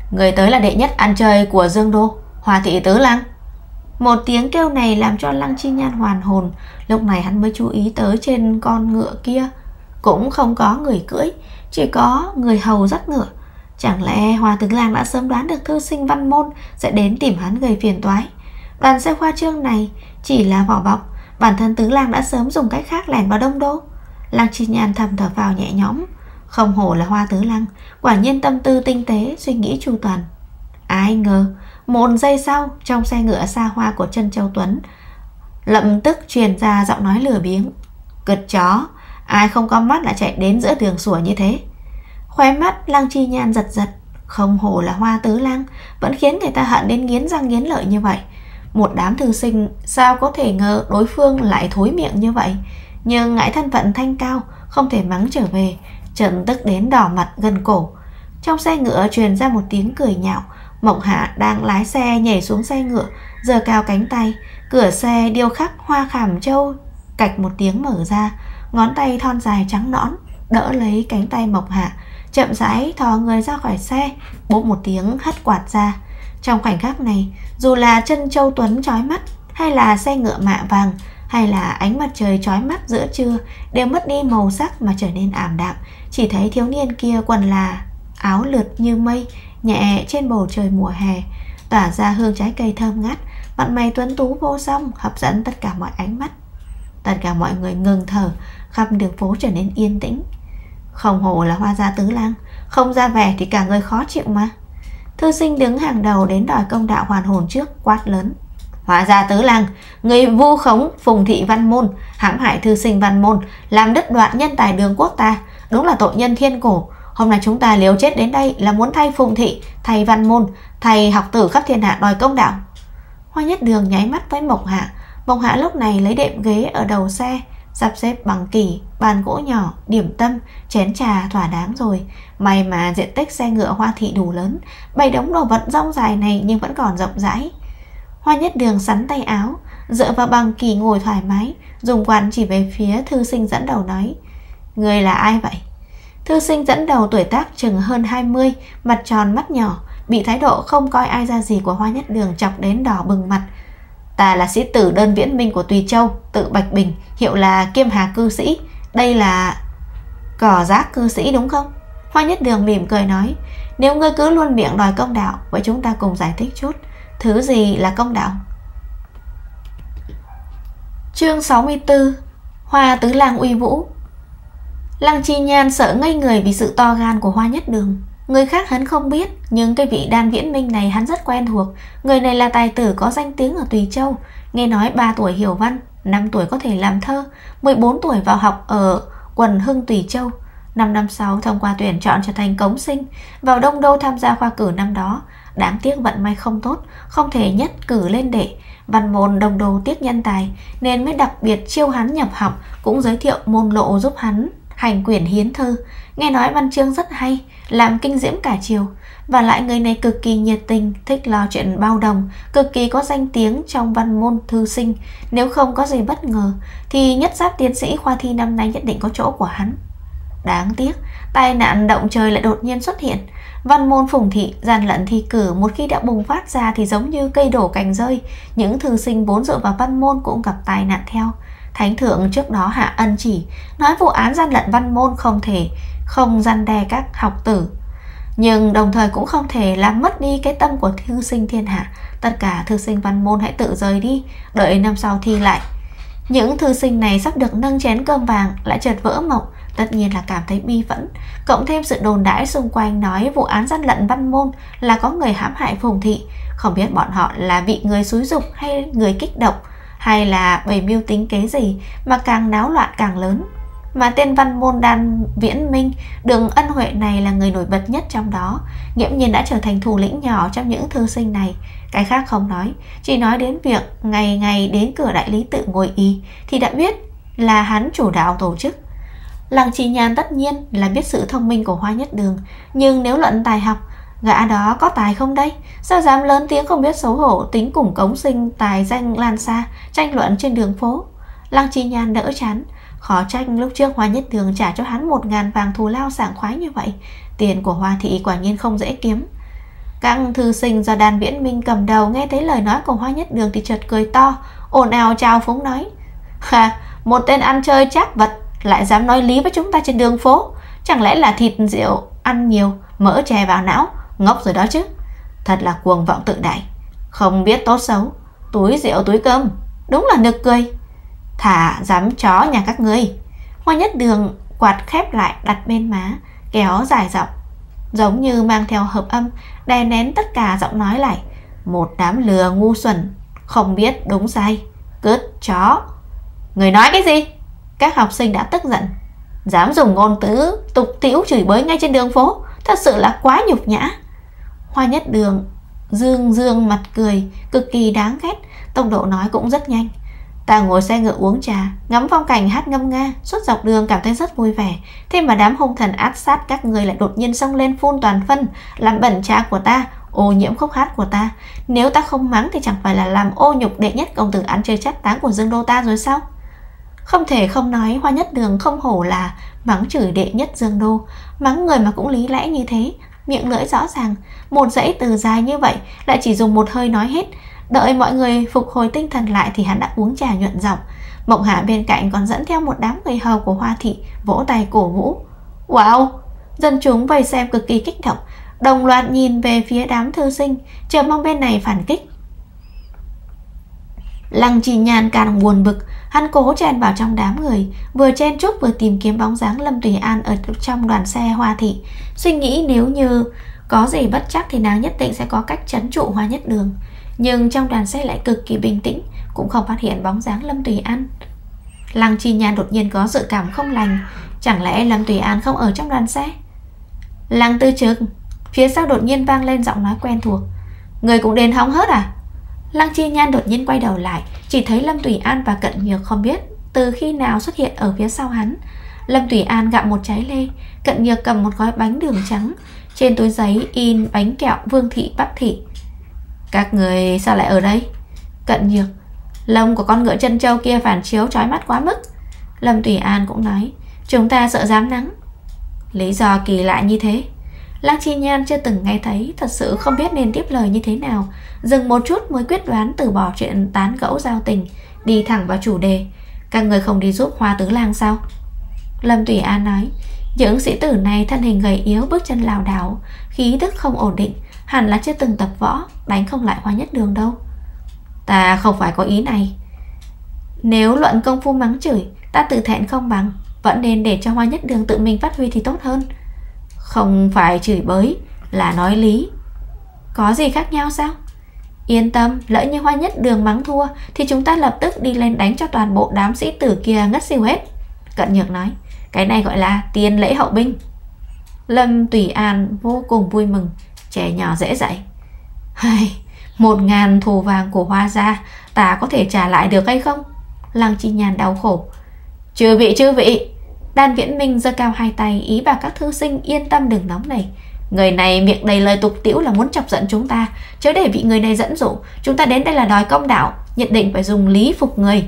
Người tới là đệ nhất ăn chơi của Dương Đô, Hoa thị Tứ Lang. Một tiếng kêu này làm cho Lăng Chi Nhan hoàn hồn. Lúc này hắn mới chú ý tới trên con ngựa kia cũng không có người cưỡi, chỉ có người hầu dắt ngựa. Chẳng lẽ Hoa Tứ Lang đã sớm đoán được thư sinh Văn Môn sẽ đến tìm hắn gây phiền toái? Đoàn xe khoa trương này chỉ là vỏ bọc, bản thân Tứ Lang đã sớm dùng cách khác lẻn vào Đông Đô. Lăng Chi Nhan thầm thở phào nhẹ nhõm. Không hổ là Hoa Tứ Lang, quả nhiên tâm tư tinh tế, suy nghĩ chu toàn. Ai ngờ một giây sau, trong xe ngựa xa hoa của Trân Châu Tuấn lập tức truyền ra giọng nói lười biếng. Cật chó, ai không có mắt lại chạy đến giữa đường sủa như thế. Khóe mắt Lăng Chi Nhan giật giật. Không hổ là Hoa Tứ Lang, vẫn khiến người ta hận đến nghiến răng nghiến lợi như vậy. Một đám thư sinh sao có thể ngờ đối phương lại thối miệng như vậy. Nhưng ngại thân phận thanh cao, không thể mắng trở về, Trần tức đến đỏ mặt gần cổ. Trong xe ngựa truyền ra một tiếng cười nhạo. Mộng Hạ đang lái xe nhảy xuống xe ngựa, giơ cao cánh tay. Cửa xe điêu khắc hoa khảm châu cạch một tiếng mở ra. Ngón tay thon dài trắng nõn đỡ lấy cánh tay Mộng Hạ, chậm rãi thò người ra khỏi xe, bốp một tiếng hất quạt ra. Trong khoảnh khắc này, dù là Trân Châu Tuấn chói mắt, hay là xe ngựa mạ vàng, hay là ánh mặt trời chói mắt giữa trưa, đều mất đi màu sắc mà trở nên ảm đạm. Chỉ thấy thiếu niên kia quần là áo lượt như mây, nhẹ trên bầu trời mùa hè, tỏa ra hương trái cây thơm ngát, mặt mày tuấn tú vô song, hấp dẫn tất cả mọi ánh mắt. Tất cả mọi người ngừng thở, khắp đường phố trở nên yên tĩnh. Không hổ là Hoa gia Tứ Lang, không ra vẻ thì cả người khó chịu mà. Thư sinh đứng hàng đầu đến đòi công đạo hoàn hồn trước, quát lớn. Hoa gia Tứ Lang, người vu khống Phùng thị Văn Môn, hãm hại thư sinh Văn Môn, làm đứt đoạn nhân tài đường quốc ta, đúng là tội nhân thiên cổ. Hôm nay chúng ta liều chết đến đây là muốn thay Phùng thị, thay Văn Môn, thay học tử khắp thiên hạ đòi công đạo. Hoa Nhất Đường nháy mắt với Mộng Hạ. Mộng Hạ lúc này lấy đệm ghế ở đầu xe, sắp xếp bằng kỷ, bàn gỗ nhỏ, điểm tâm, chén trà thỏa đáng rồi. May mà diện tích xe ngựa Hoa thị đủ lớn, bày đống đồ vật rong dài này nhưng vẫn còn rộng rãi. Hoa Nhất Đường sắn tay áo, dựa vào bằng kỷ ngồi thoải mái, dùng quạt chỉ về phía thư sinh dẫn đầu nói. Người là ai vậy? Thư sinh dẫn đầu tuổi tác chừng hơn 20, mặt tròn mắt nhỏ, bị thái độ không coi ai ra gì của Hoa Nhất Đường chọc đến đỏ bừng mặt. Ta là sĩ tử đơn Viễn Minh của Tùy Châu, tự Bạch Bình, hiệu là Kiêm Hà cư sĩ. Đây là Cỏ Giác cư sĩ đúng không? Hoa Nhất Đường mỉm cười nói. Nếu ngươi cứ luôn miệng đòi công đạo, vậy chúng ta cùng giải thích chút. Thứ gì là công đạo? Chương 64. Hoa Tứ Lang uy vũ. Lăng Chi Nhan sợ ngây người vì sự to gan của Hoa Nhất Đường. Người khác hắn không biết, nhưng cái vị Đan Viễn Minh này hắn rất quen thuộc. Người này là tài tử có danh tiếng ở Tùy Châu. Nghe nói 3 tuổi hiểu văn, 5 tuổi có thể làm thơ, 14 tuổi vào học ở quần Hưng Tùy Châu. 5 năm sau thông qua tuyển chọn trở thành cống sinh, vào Đông Đô tham gia khoa cử năm đó. Đáng tiếc vận may không tốt, không thể nhất cử lên đệ. Văn môn Đông Đô tiếc nhân tài nên mới đặc biệt chiêu hắn nhập học, cũng giới thiệu môn lộ giúp hắn hành quyển hiến thư. Nghe nói văn chương rất hay, làm kinh diễm cả triều. Và lại người này cực kỳ nhiệt tình, thích lo chuyện bao đồng, cực kỳ có danh tiếng trong văn môn thư sinh. Nếu không có gì bất ngờ thì nhất giáp tiến sĩ khoa thi năm nay nhất định có chỗ của hắn. Đáng tiếc, tai nạn động trời lại đột nhiên xuất hiện. Văn môn Phùng thị gian lận thi cử một khi đã bùng phát ra thì giống như cây đổ cành rơi. Những thư sinh vốn dựa vào văn môn cũng gặp tai nạn theo. Thánh thượng trước đó hạ ân chỉ, nói vụ án gian lận văn môn không thể không răn đe các học tử, nhưng đồng thời cũng không thể làm mất đi cái tâm của thư sinh thiên hạ. Tất cả thư sinh văn môn hãy tự rời đi, đợi năm sau thi lại. Những thư sinh này sắp được nâng chén cơm vàng lại chợt vỡ mộng, tất nhiên là cảm thấy bi phẫn. Cộng thêm sự đồn đãi xung quanh nói vụ án gian lận văn môn là có người hãm hại Phùng thị. Không biết bọn họ là bị người xúi giục hay người kích động, hay là bày mưu tính kế gì mà càng náo loạn càng lớn. Mà tên văn môn Đan Viễn Minh, Đường Ân Huệ này là người nổi bật nhất trong đó, nghiễm nhiên đã trở thành thủ lĩnh nhỏ trong những thư sinh này. Cái khác không nói, chỉ nói đến việc ngày ngày đến cửa đại lý tự ngồi y thì đã biết là hắn chủ đạo tổ chức. Lăng Chi Nhan tất nhiên là biết sự thông minh của Hoa Nhất Đường, nhưng nếu luận tài học, gã đó có tài không đây? Sao dám lớn tiếng không biết xấu hổ, tính cùng cống sinh tài danh lan xa, tranh luận trên đường phố? Lăng Chi Nhan đỡ chán. Khó trách lúc trước Hoa Nhất Đường trả cho hắn 1000 vàng thù lao sảng khoái như vậy. Tiền của Hoa thị quả nhiên không dễ kiếm. Các thư sinh do Đan Viễn Minh cầm đầu nghe thấy lời nói của Hoa Nhất Đường thì chợt cười to, ồn ào chào phúng nói: "Ha, một tên ăn chơi trác vật lại dám nói lý với chúng ta trên đường phố, chẳng lẽ là thịt rượu ăn nhiều, mỡ chè vào não, ngốc rồi đó chứ. Thật là cuồng vọng tự đại, không biết tốt xấu, túi rượu túi cơm, đúng là nực cười. Thả dám chó nhà các ngươi." Hoa Nhất Đường quạt khép lại đặt bên má, kéo dài giọng, giống như mang theo hợp âm, đè nén tất cả giọng nói lại: "Một đám lừa ngu xuẩn, không biết đúng sai, cướp chó." "Người nói cái gì?" Các học sinh đã tức giận. "Dám dùng ngôn từ tục tĩu chửi bới ngay trên đường phố, thật sự là quá nhục nhã." Hoa Nhất Đường dương mặt cười, cực kỳ đáng ghét, tốc độ nói cũng rất nhanh. "Ta ngồi xe ngựa uống trà, ngắm phong cảnh hát ngâm nga, suốt dọc đường cảm thấy rất vui vẻ. Thế mà đám hung thần ác sát các người lại đột nhiên xông lên phun toàn phân, làm bẩn trà của ta, ô nhiễm khúc hát của ta. Nếu ta không mắng thì chẳng phải là làm ô nhục đệ nhất công tử ăn chơi trác táng của Dương Đô ta rồi sao?" Không thể không nói Hoa Nhất Đường không hổ là mắng chửi đệ nhất Dương Đô, mắng người mà cũng lý lẽ như thế, miệng lưỡi rõ ràng, một dãy từ dài như vậy lại chỉ dùng một hơi nói hết. Đợi mọi người phục hồi tinh thần lại thì hắn đã uống trà nhuận giọng. Mộng Hạ bên cạnh còn dẫn theo một đám người hầu của Hoa thị vỗ tay cổ vũ. Wow! Dân chúng vây xem cực kỳ kích động, đồng loạt nhìn về phía đám thư sinh, chờ mong bên này phản kích. Lăng Trì Nhan càng buồn bực, hắn cố chen vào trong đám người, vừa chen chúc vừa tìm kiếm bóng dáng Lâm Tùy An ở trong đoàn xe Hoa thị, suy nghĩ nếu như có gì bất chắc thì nàng nhất định sẽ có cách trấn trụ Hoa Nhất Đường. Nhưng trong đoàn xe lại cực kỳ bình tĩnh, cũng không phát hiện bóng dáng Lâm Tùy An. Lăng Chi Nhan đột nhiên có dự cảm không lành, chẳng lẽ Lâm Tùy An không ở trong đoàn xe? Lăng Tư Trực, phía sau đột nhiên vang lên giọng nói quen thuộc. Người cũng đến hóng hớt à? Lăng Chi Nhan đột nhiên quay đầu lại, chỉ thấy Lâm Tùy An và Cận Nhược không biết từ khi nào xuất hiện ở phía sau hắn. Lâm Tùy An gặm một trái lê, Cận Nhược cầm một gói bánh đường trắng, trên túi giấy in bánh kẹo Vương thị Bắc thị. Các người sao lại ở đây? Cận Nhược, lông của con ngựa chân trâu kia phản chiếu chói mắt quá mức. Lâm Tùy An cũng nói, chúng ta sợ dám nắng. Lý do kỳ lạ như thế, Lăng Chi Nhan chưa từng nghe thấy, thật sự không biết nên tiếp lời như thế nào. Dừng một chút mới quyết đoán từ bỏ chuyện tán gẫu giao tình, đi thẳng vào chủ đề. Các người không đi giúp Hoa Tứ Lang sao? Lâm Tùy An nói, những sĩ tử này thân hình gầy yếu, bước chân lảo đảo, khí tức không ổn định, hẳn là chưa từng tập võ, đánh không lại Hoa Nhất Đường đâu. Ta không phải có ý này. Nếu luận công phu mắng chửi, ta tự thẹn không bằng, vẫn nên để cho Hoa Nhất Đường tự mình phát huy thì tốt hơn. Không phải chửi bới, là nói lý. Có gì khác nhau sao? Yên tâm, lỡ như Hoa Nhất Đường mắng thua thì chúng ta lập tức đi lên đánh cho toàn bộ đám sĩ tử kia ngất xỉu hết. Cận Nhược nói, cái này gọi là tiền lễ hậu binh. Lâm Tùy An vô cùng vui mừng, trẻ nhỏ dễ dạy. 1.000 thù vàng của Hoa gia ta có thể trả lại được hay không? Lăng Chi Nhan đau khổ. Chư vị. Đan Viễn Minh giơ cao hai tay, ý bảo các thư sinh yên tâm đừng nóng nảy. Người này miệng đầy lời tục tĩu là muốn chọc giận chúng ta, chớ để bị người này dẫn dụ. Chúng ta đến đây là đòi công đạo, nhất định phải dùng lý phục người.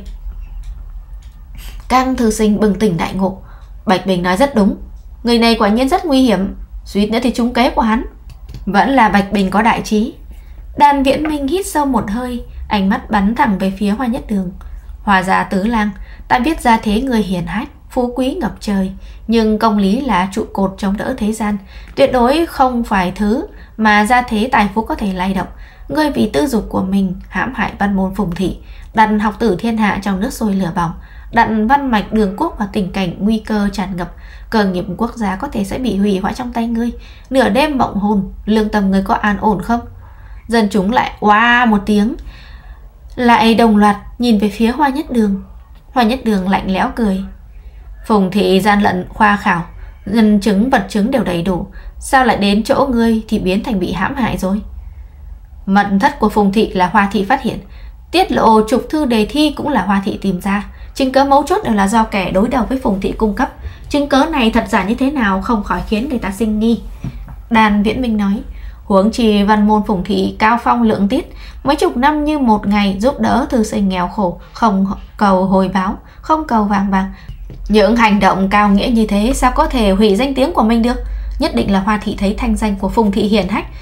Các thư sinh bừng tỉnh đại ngộ. Bạch Bình nói rất đúng, người này quả nhiên rất nguy hiểm, suýt nữa thì trúng kế của hắn. Vẫn là Bạch Bình có đại trí. Đan Viễn Minh hít sâu một hơi, ánh mắt bắn thẳng về phía Hoa Nhất Đường. Hoa gia tứ lang, ta biết ra thế người hiển hách, phú quý ngập trời, nhưng công lý là trụ cột chống đỡ thế gian, tuyệt đối không phải thứ mà gia thế tài phú có thể lay động. Ngươi vì tư dục của mình hãm hại văn môn Phùng thị, đặt học tử thiên hạ trong nước sôi lửa bỏng, đặt văn mạch Đường quốc vào tình cảnh nguy cơ tràn ngập, cơ nghiệp quốc gia có thể sẽ bị hủy hoại trong tay ngươi. Nửa đêm mộng hồn, lương tâm ngươi có an ổn không? Dân chúng lại oa một tiếng, lại đồng loạt nhìn về phía Hoa Nhất Đường. Hoa Nhất Đường lạnh lẽo cười. Phùng thị gian lận khoa khảo, nhân chứng vật chứng đều đầy đủ, sao lại đến chỗ ngươi thì biến thành bị hãm hại rồi? Mật thất của Phùng thị là Hoa thị phát hiện, tiết lộ trục thư đề thi cũng là Hoa thị tìm ra, chứng cớ mấu chốt đều là do kẻ đối đầu với Phùng thị cung cấp. Chứng cớ này thật giả như thế nào không khỏi khiến người ta sinh nghi. Đan Viễn Minh nói, huống chi văn môn Phùng thị cao phong lượng tiết, mấy chục năm như một ngày giúp đỡ thư sinh nghèo khổ, không cầu hồi báo, không cầu vàng bạc. Những hành động cao nghĩa như thế sao có thể hủy danh tiếng của mình được? Nhất định là Hoa thị thấy thanh danh của Phùng thị hiển hách,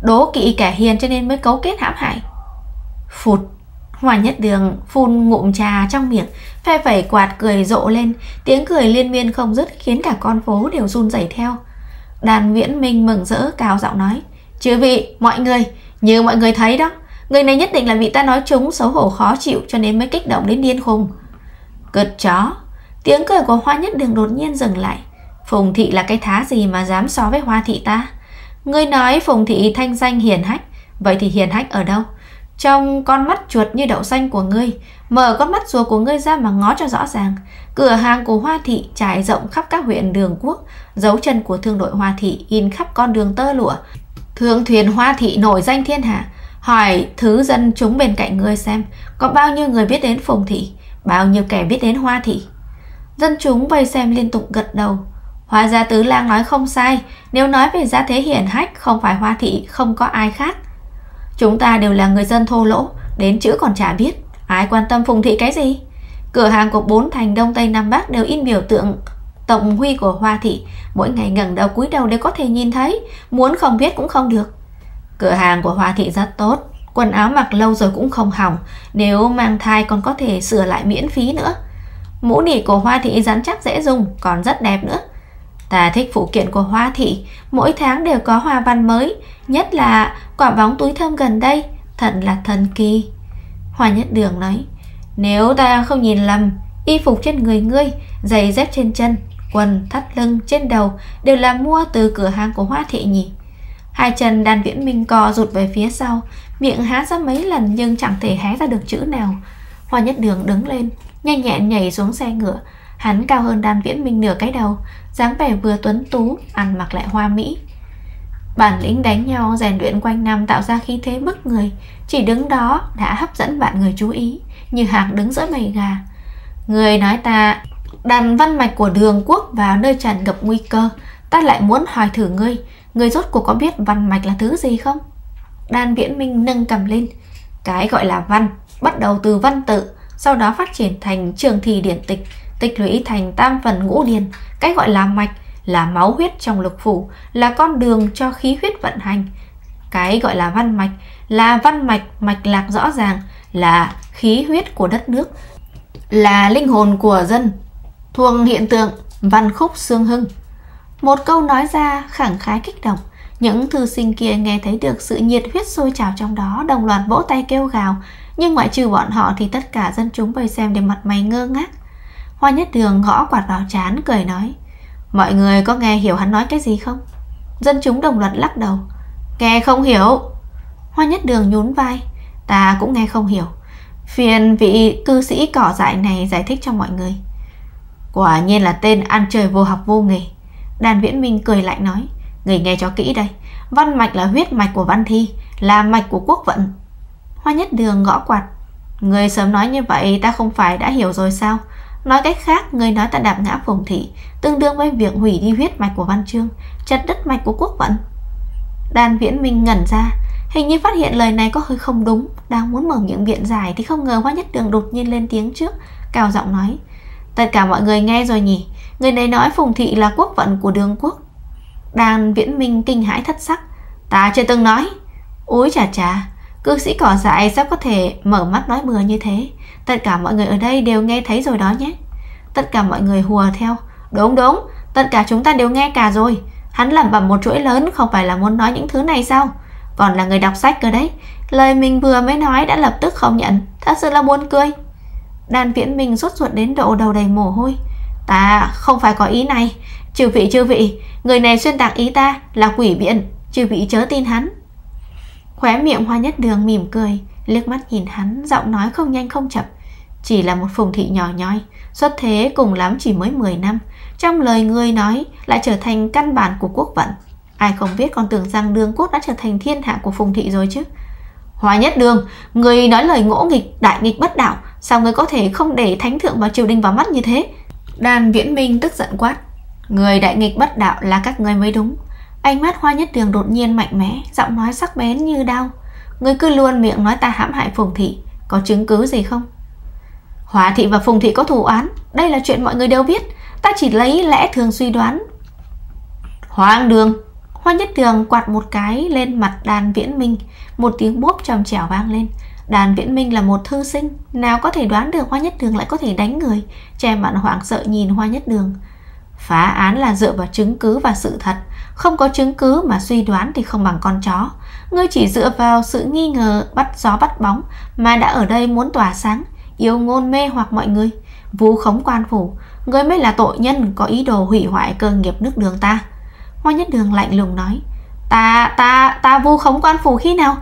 đố kỵ kẻ hiền cho nên mới cấu kết hãm hại. Phụt. Hoa Nhất Đường phun ngụm trà trong miệng, phe phẩy quạt cười rộ lên, tiếng cười liên miên không dứt khiến cả con phố đều run rẩy theo. Đàn Viễn Minh mừng rỡ cao giọng nói: "Chư vị, mọi người, như mọi người thấy đó, người này nhất định là vị ta nói trúng, xấu hổ khó chịu cho nên mới kích động đến điên khùng." Cất chó. Tiếng cười của Hoa Nhất Đường đột nhiên dừng lại. Phùng thị là cái thá gì mà dám so với Hoa thị ta? Ngươi nói Phùng thị thanh danh hiền hách, vậy thì hiền hách ở đâu? Trong con mắt chuột như đậu xanh của ngươi, mở con mắt rùa của ngươi ra mà ngó cho rõ ràng. Cửa hàng của Hoa thị trải rộng khắp các huyện Đường Quốc, dấu chân của thương đội Hoa thị in khắp con đường tơ lụa. Thương thuyền Hoa thị nổi danh thiên hạ. Hỏi thứ dân chúng bên cạnh ngươi xem, có bao nhiêu người biết đến Phùng thị, bao nhiêu kẻ biết đến Hoa thị? Dân chúng vây xem liên tục gật đầu. Hóa ra Tứ Lang nói không sai, nếu nói về gia thế hiển hách, không phải Hoa thị không có ai khác. Chúng ta đều là người dân thô lỗ, đến chữ còn chả biết, ai quan tâm Phùng thị cái gì? Cửa hàng của 4 thành Đông Tây Nam Bắc đều in biểu tượng tổng huy của Hoa thị, mỗi ngày ngẩng đầu cúi đầu đều có thể nhìn thấy, muốn không biết cũng không được. Cửa hàng của Hoa thị rất tốt, quần áo mặc lâu rồi cũng không hỏng, nếu mang thai còn có thể sửa lại miễn phí nữa. Mũ nỉ của Hoa thị rắn chắc dễ dùng, còn rất đẹp nữa. Ta thích phụ kiện của Hoa thị, mỗi tháng đều có hoa văn mới, nhất là quả bóng túi thơm gần đây, thật là thần kỳ. Hoa Nhất Đường nói: "Nếu ta không nhìn lầm, y phục trên người ngươi, giày dép trên chân, quần thắt lưng trên đầu đều là mua từ cửa hàng của Hoa thị nhỉ?" Hai chân Đan Viễn Minh co rụt về phía sau, miệng há ra mấy lần nhưng chẳng thể hé ra được chữ nào. Hoa Nhất Đường đứng lên, nhanh nhẹn nhảy xuống xe ngựa. Hắn cao hơn Đan Viễn Minh nửa cái đầu, dáng vẻ vừa tuấn tú, ăn mặc lại hoa mỹ. Bản lĩnh đánh nhau rèn luyện quanh năm tạo ra khí thế bức người, chỉ đứng đó đã hấp dẫn vạn người chú ý, như hạc đứng giữa bầy gà. Người nói ta đàn văn mạch của Đường Quốc vào nơi tràn ngập nguy cơ, ta lại muốn hỏi thử ngươi rốt cuộc có biết văn mạch là thứ gì không? Đan Viễn Minh nâng cầm lên. Cái gọi là văn bắt đầu từ văn tự, sau đó phát triển thành trường thì điển tịch, tích lũy thành tam phần ngũ điền. Cái gọi là mạch là máu huyết trong lục phủ, là con đường cho khí huyết vận hành. Cái gọi là văn mạch là văn mạch mạch lạc rõ ràng, là khí huyết của đất nước, là linh hồn của dân, thuồng hiện tượng văn khúc xương hưng. Một câu nói ra khẳng khái kích động. Những thư sinh kia nghe thấy được sự nhiệt huyết sôi trào trong đó, đồng loạt vỗ tay kêu gào. Nhưng ngoại trừ bọn họ thì tất cả dân chúng vây xem đều mặt mày ngơ ngác. Hoa Nhất Đường gõ quạt vào trán cười nói: "Mọi người có nghe hiểu hắn nói cái gì không?" Dân chúng đồng loạt lắc đầu: "Nghe không hiểu." Hoa Nhất Đường nhún vai: "Ta cũng nghe không hiểu, phiền vị cư sĩ cỏ dại này giải thích cho mọi người." Quả nhiên là tên ăn chơi vô học vô nghề. Đan Viễn Minh cười lạnh nói: "Người nghe cho kỹ đây, văn mạch là huyết mạch của văn thi, là mạch của quốc vận." Hoa Nhất Đường gõ quạt: "Người sớm nói như vậy ta không phải đã hiểu rồi sao? Nói cách khác, người nói ta đạp ngã Phùng thị tương đương với việc hủy đi huyết mạch của Văn Chương, chặt đứt mạch của quốc vận." Đan Viễn Minh ngẩn ra, hình như phát hiện lời này có hơi không đúng, đang muốn mở miệng biện giải thì không ngờ Hoa Nhất Đường đột nhiên lên tiếng trước, cao giọng nói: "Tất cả mọi người nghe rồi nhỉ? Người này nói Phùng thị là quốc vận của Đường Quốc." Đan Viễn Minh kinh hãi thất sắc: "Ta chưa từng nói." Úi chà chà, cư sĩ cỏ dại sao có thể mở mắt nói bừa như thế? Tất cả mọi người ở đây đều nghe thấy rồi đó nhé. Tất cả mọi người hùa theo: "Đúng đúng, tất cả chúng ta đều nghe cả rồi. Hắn lẩm bẩm một chuỗi lớn, không phải là muốn nói những thứ này sao? Còn là người đọc sách cơ đấy. Lời mình vừa mới nói đã lập tức không nhận, thật sự là buồn cười." Đan Viễn Minh sốt ruột đến độ đầu đầy mồ hôi: "Ta không phải có ý này. Chư vị, người này xuyên tạc ý ta, là quỷ biện, chư vị chớ tin hắn." Khóe miệng Hoa Nhất Đường mỉm cười, liếc mắt nhìn hắn, giọng nói không nhanh không chậm: "Chỉ là một Phùng thị nhỏ nhoi, xuất thế cùng lắm chỉ mới 10 năm, trong lời ngươi nói lại trở thành căn bản của quốc vận. Ai không biết còn tưởng rằng Đường Quốc đã trở thành thiên hạ của Phùng thị rồi chứ." "Hoa Nhất Đường, người nói lời ngỗ nghịch, đại nghịch bất đạo, sao người có thể không để thánh thượng và triều đình vào mắt như thế?" Đan Viễn Minh tức giận quát: "Người đại nghịch bất đạo là các ngươi mới đúng." Ánh mắt Hoa Nhất Đường đột nhiên mạnh mẽ, giọng nói sắc bén như đao: "Ngươi cứ luôn miệng nói ta hãm hại Phùng thị, có chứng cứ gì không?" "Hoa thị và Phùng thị có thù oán, đây là chuyện mọi người đều biết, ta chỉ lấy lẽ thường suy đoán." "Hoang đường!" Hoa Nhất Đường quạt một cái lên mặt Đàn Viễn Minh, một tiếng bốp trầm trẻo vang lên. Đàn Viễn Minh là một thư sinh, nào có thể đoán được Hoa Nhất Đường lại có thể đánh người. Che mặt hoảng sợ nhìn Hoa Nhất Đường. Phá án là dựa vào chứng cứ và sự thật, không có chứng cứ mà suy đoán thì không bằng con chó. Ngươi chỉ dựa vào sự nghi ngờ bắt gió bắt bóng mà đã ở đây muốn tỏa sáng, yêu ngôn mê hoặc mọi người, vu khống quan phủ. Ngươi mới là tội nhân có ý đồ hủy hoại cơ nghiệp nước Đường ta. Hoa Nhất Đường lạnh lùng nói. Ta vu khống quan phủ khi nào?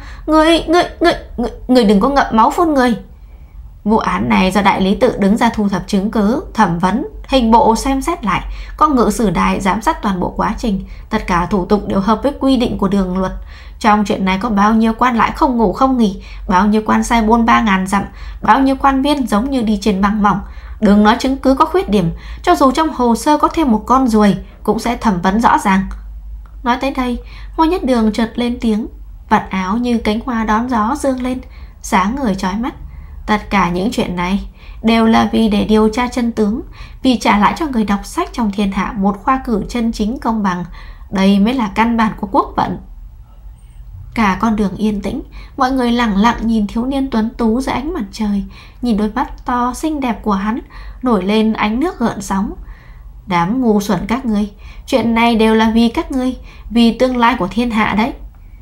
Ngươi đừng có ngậm máu phun người. Vụ án này do đại lý tự đứng ra thu thập chứng cứ, thẩm vấn, hình bộ xem xét lại, có ngự sử đài giám sát toàn bộ quá trình, tất cả thủ tục đều hợp với quy định của đường luật. Trong chuyện này có bao nhiêu quan lại không ngủ không nghỉ, bao nhiêu quan sai buôn 3.000 dặm, bao nhiêu quan viên giống như đi trên băng mỏng. Đừng nói chứng cứ có khuyết điểm, cho dù trong hồ sơ có thêm một con ruồi cũng sẽ thẩm vấn rõ ràng. Nói tới đây, Hoa Nhất Đường chợt lên tiếng, vạt áo như cánh hoa đón gió dương lên, sáng người chói mắt. Tất cả những chuyện này đều là vì để điều tra chân tướng, vì trả lại cho người đọc sách trong thiên hạ một khoa cử chân chính công bằng. Đây mới là căn bản của quốc vận. Cả con đường yên tĩnh, mọi người lặng lặng nhìn thiếu niên tuấn tú dưới ánh mặt trời, nhìn đôi mắt to xinh đẹp của hắn nổi lên ánh nước gợn sóng. Đám ngu xuẩn các ngươi, chuyện này đều là vì các ngươi, vì tương lai của thiên hạ đấy.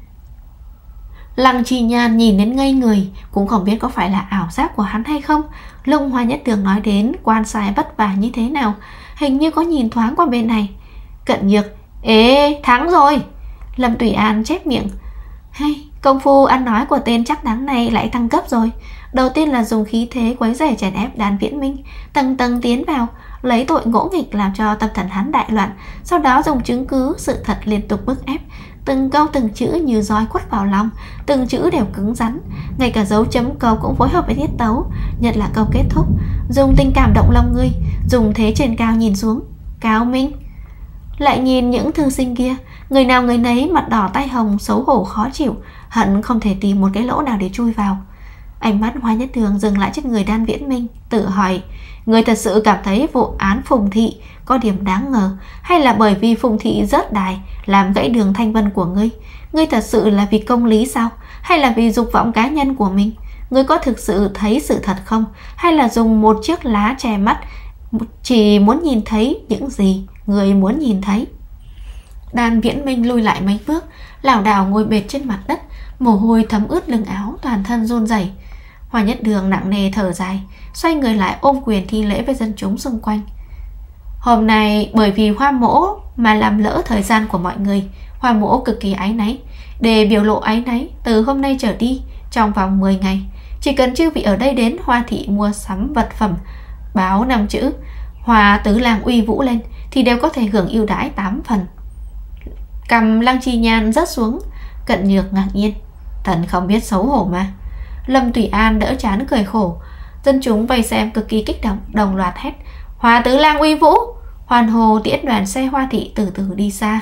Lăng Trì Nhan nhìn đến ngây người, cũng không biết có phải là ảo giác của hắn hay không. Lúc Hoa Nhất Đường nói đến quan sai vất vả như thế nào, hình như có nhìn thoáng qua bên này. Cận Nhược, ê, thắng rồi. Lâm Tùy An chép miệng. Hay, công phu ăn nói của tên chắc đáng này lại tăng cấp rồi. Đầu tiên là dùng khí thế quấy rầy chèn ép Đàn Viễn Minh, tầng tầng tiến vào, lấy tội ngỗ nghịch làm cho tâm thần hắn đại loạn. Sau đó dùng chứng cứ, sự thật liên tục bức ép, từng câu từng chữ như roi quất vào lòng, từng chữ đều cứng rắn, ngay cả dấu chấm câu cũng phối hợp với tiết tấu, nhất là câu kết thúc, dùng tình cảm động lòng ngươi, dùng thế trên cao nhìn xuống. Cao minh. Lại nhìn những thư sinh kia, người nào người nấy mặt đỏ tay hồng, xấu hổ khó chịu, hận không thể tìm một cái lỗ nào để chui vào. Ánh mắt Hoa Nhất Đường dừng lại trên người Đan Viễn Minh, tự hỏi, người thật sự cảm thấy vụ án Phùng Thị có điểm đáng ngờ, hay là bởi vì Phùng Thị rớt đài làm gãy đường thanh vân của ngươi? Ngươi thật sự là vì công lý sao? Hay là vì dục vọng cá nhân của mình? Ngươi có thực sự thấy sự thật không? Hay là dùng một chiếc lá che mắt, chỉ muốn nhìn thấy những gì ngươi muốn nhìn thấy? Đan Viễn Minh lùi lại mấy bước, lảo đảo ngồi bệt trên mặt đất, mồ hôi thấm ướt lưng áo, toàn thân run rẩy. Hoa Nhất Đường nặng nề thở dài, xoay người lại ôm quyền thi lễ với dân chúng xung quanh. Hôm nay bởi vì Hoa mỗ mà làm lỡ thời gian của mọi người, Hoa mỗ cực kỳ áy náy. Để biểu lộ áy náy, từ hôm nay trở đi, trong vòng 10 ngày, chỉ cần chư vị ở đây đến Hoa thị mua sắm vật phẩm, báo 5 chữ Hoa tứ lang uy vũ lên, thì đều có thể hưởng ưu đãi 8 phần. Cầm Lăng Trì Nhan rớt xuống. Cận Nhược ngạc nhiên, thần không biết xấu hổ mà. Lâm Tùy An đỡ chán cười khổ. Dân chúng vây xem cực kỳ kích động, đồng loạt hét Hoa tứ lang uy vũ, hoàn hồ tiễn đoàn xe Hoa thị từ từ đi xa.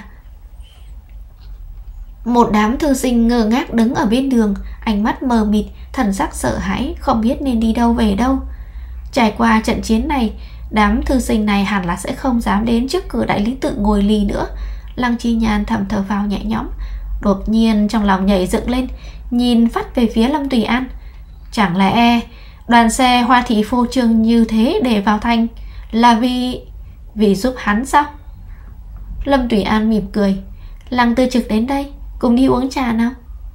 Một đám thư sinh ngơ ngác đứng ở bên đường, ánh mắt mờ mịt, thần sắc sợ hãi, không biết nên đi đâu về đâu. Trải qua trận chiến này, đám thư sinh này hẳn là sẽ không dám đến trước cửa đại lý tự ngồi lì nữa. Lăng Chi Nhan thầm thở vào nhẹ nhõm, đột nhiên trong lòng nhảy dựng lên, nhìn phát về phía Lâm Tùy An. Chẳng lẽ đoàn xe Hoa thị phô trương như thế để vào thành là vì giúp hắn sao? Lâm Tùy An mỉm cười. Lăng Tư Trực đến đây, cùng đi uống trà nào.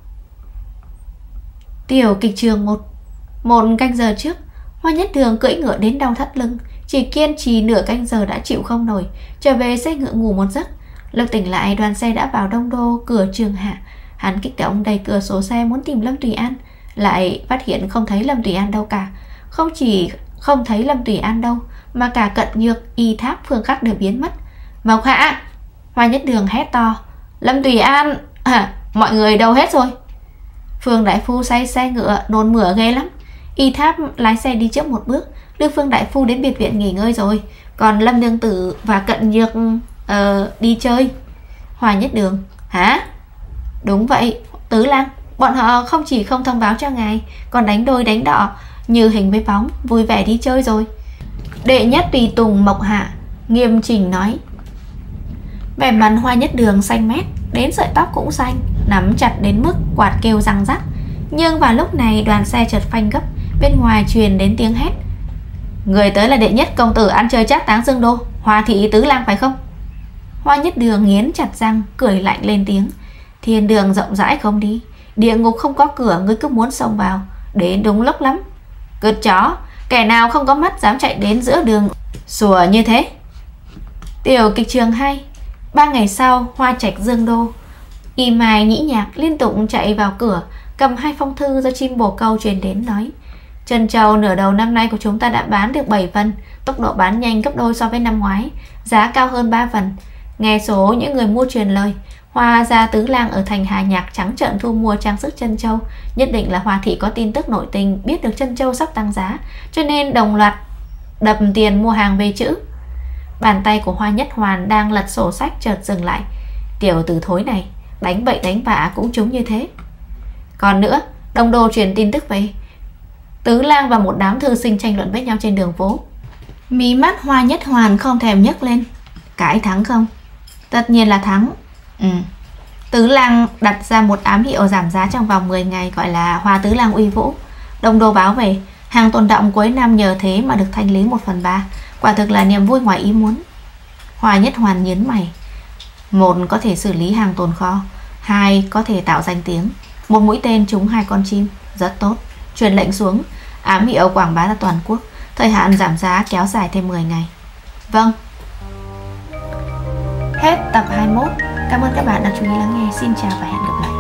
Tiểu kịch trường một canh giờ trước, Hoa Nhất Đường cưỡi ngựa đến đau thắt lưng, chỉ kiên trì nửa canh giờ đã chịu không nổi, trở về xe ngựa ngủ một giấc. Lúc tỉnh lại, đoàn xe đã vào Đông Đô, cửa Trường Hạ. Hắn kích động đẩy cửa sổ xe muốn tìm Lâm Tùy An, lại phát hiện không thấy Lâm Tùy An đâu cả. Không chỉ không thấy Lâm Tùy An đâu, mà cả Cận Nhược, Y Tháp, Phương Khắc đều biến mất. Mộc Hạ! Hoa Nhất Đường hét to. Lâm Tùy An! Mọi người đâu hết rồi? Phương đại phu say xe ngựa, nôn mửa ghê lắm. Y Tháp lái xe đi trước một bước, đưa Phương đại phu đến biệt viện nghỉ ngơi rồi. Còn Lâm Nương Tử và Cận Nhược đi chơi. Hoa Nhất Đường: hả? Đúng vậy, Tứ Lang, bọn họ không chỉ không thông báo cho ngài, còn đánh đôi đánh đỏ, như hình với bóng, vui vẻ đi chơi rồi. Đệ nhất tùy tùng Mộc Hạ nghiêm chỉnh nói. Vẻ mặt Hoa Nhất Đường xanh mét, đến sợi tóc cũng xanh, nắm chặt đến mức quạt kêu răng rắc. Nhưng vào lúc này đoàn xe chợt phanh gấp, bên ngoài truyền đến tiếng hét. Người tới là đệ nhất công tử ăn chơi trác táng Dương Đô, Hoa thị tứ lang phải không? Hoa Nhất Đường nghiến chặt răng, cười lạnh lên tiếng. Thiên đường rộng rãi không đi, địa ngục không có cửa, ngươi cứ muốn xông vào, đến đúng lúc lắm. Cướp chó, kẻ nào không có mắt dám chạy đến giữa đường sủa như thế. Tiểu kịch trường 2. 3 ngày sau, Hoa Trạch Dương Đô. Y Mai nhĩ nhạc liên tục chạy vào cửa, cầm 2 phong thư do chim bồ câu truyền đến nói: Trân châu nửa đầu năm nay của chúng ta đã bán được 7 phần, tốc độ bán nhanh gấp đôi so với năm ngoái, giá cao hơn 3 phần. Nghe số những người mua truyền lời, Hoa gia tứ lang ở thành Hà Nhạc trắng trợn thu mua trang sức trân châu, nhất định là Hoa thị có tin tức nội tình, biết được trân châu sắp tăng giá, cho nên đồng loạt đập tiền mua hàng về chữ. Bàn tay của Hoa Nhất Hoàn đang lật sổ sách chợt dừng lại. Tiểu tử thối này, đánh bậy đánh bạ cũng trúng như thế. Còn nữa, Đông Đô truyền tin tức về tứ lang và một đám thư sinh tranh luận với nhau trên đường phố. Mí mắt Hoa Nhất Hoàn không thèm nhấc lên. Cãi thắng không? Tất nhiên là thắng. Tứ lang đặt ra một ám hiệu giảm giá trong vòng 10 ngày, gọi là Hoa Tứ Lang Uy Vũ. Đông Đô báo về hàng tồn đọng cuối năm nhờ thế mà được thanh lý 1/3, quả thực là niềm vui ngoài ý muốn. Hoa Nhất Hoàn nhớn mày. 1 có thể xử lý hàng tồn kho, 2 có thể tạo danh tiếng, một mũi tên trúng 2 con chim, rất tốt. Truyền lệnh xuống, ám hiệu quảng bá ra toàn quốc, thời hạn giảm giá kéo dài thêm 10 ngày. Vâng. Hết tập 21. Cảm ơn các bạn đã chú ý lắng nghe. Xin chào và hẹn gặp lại.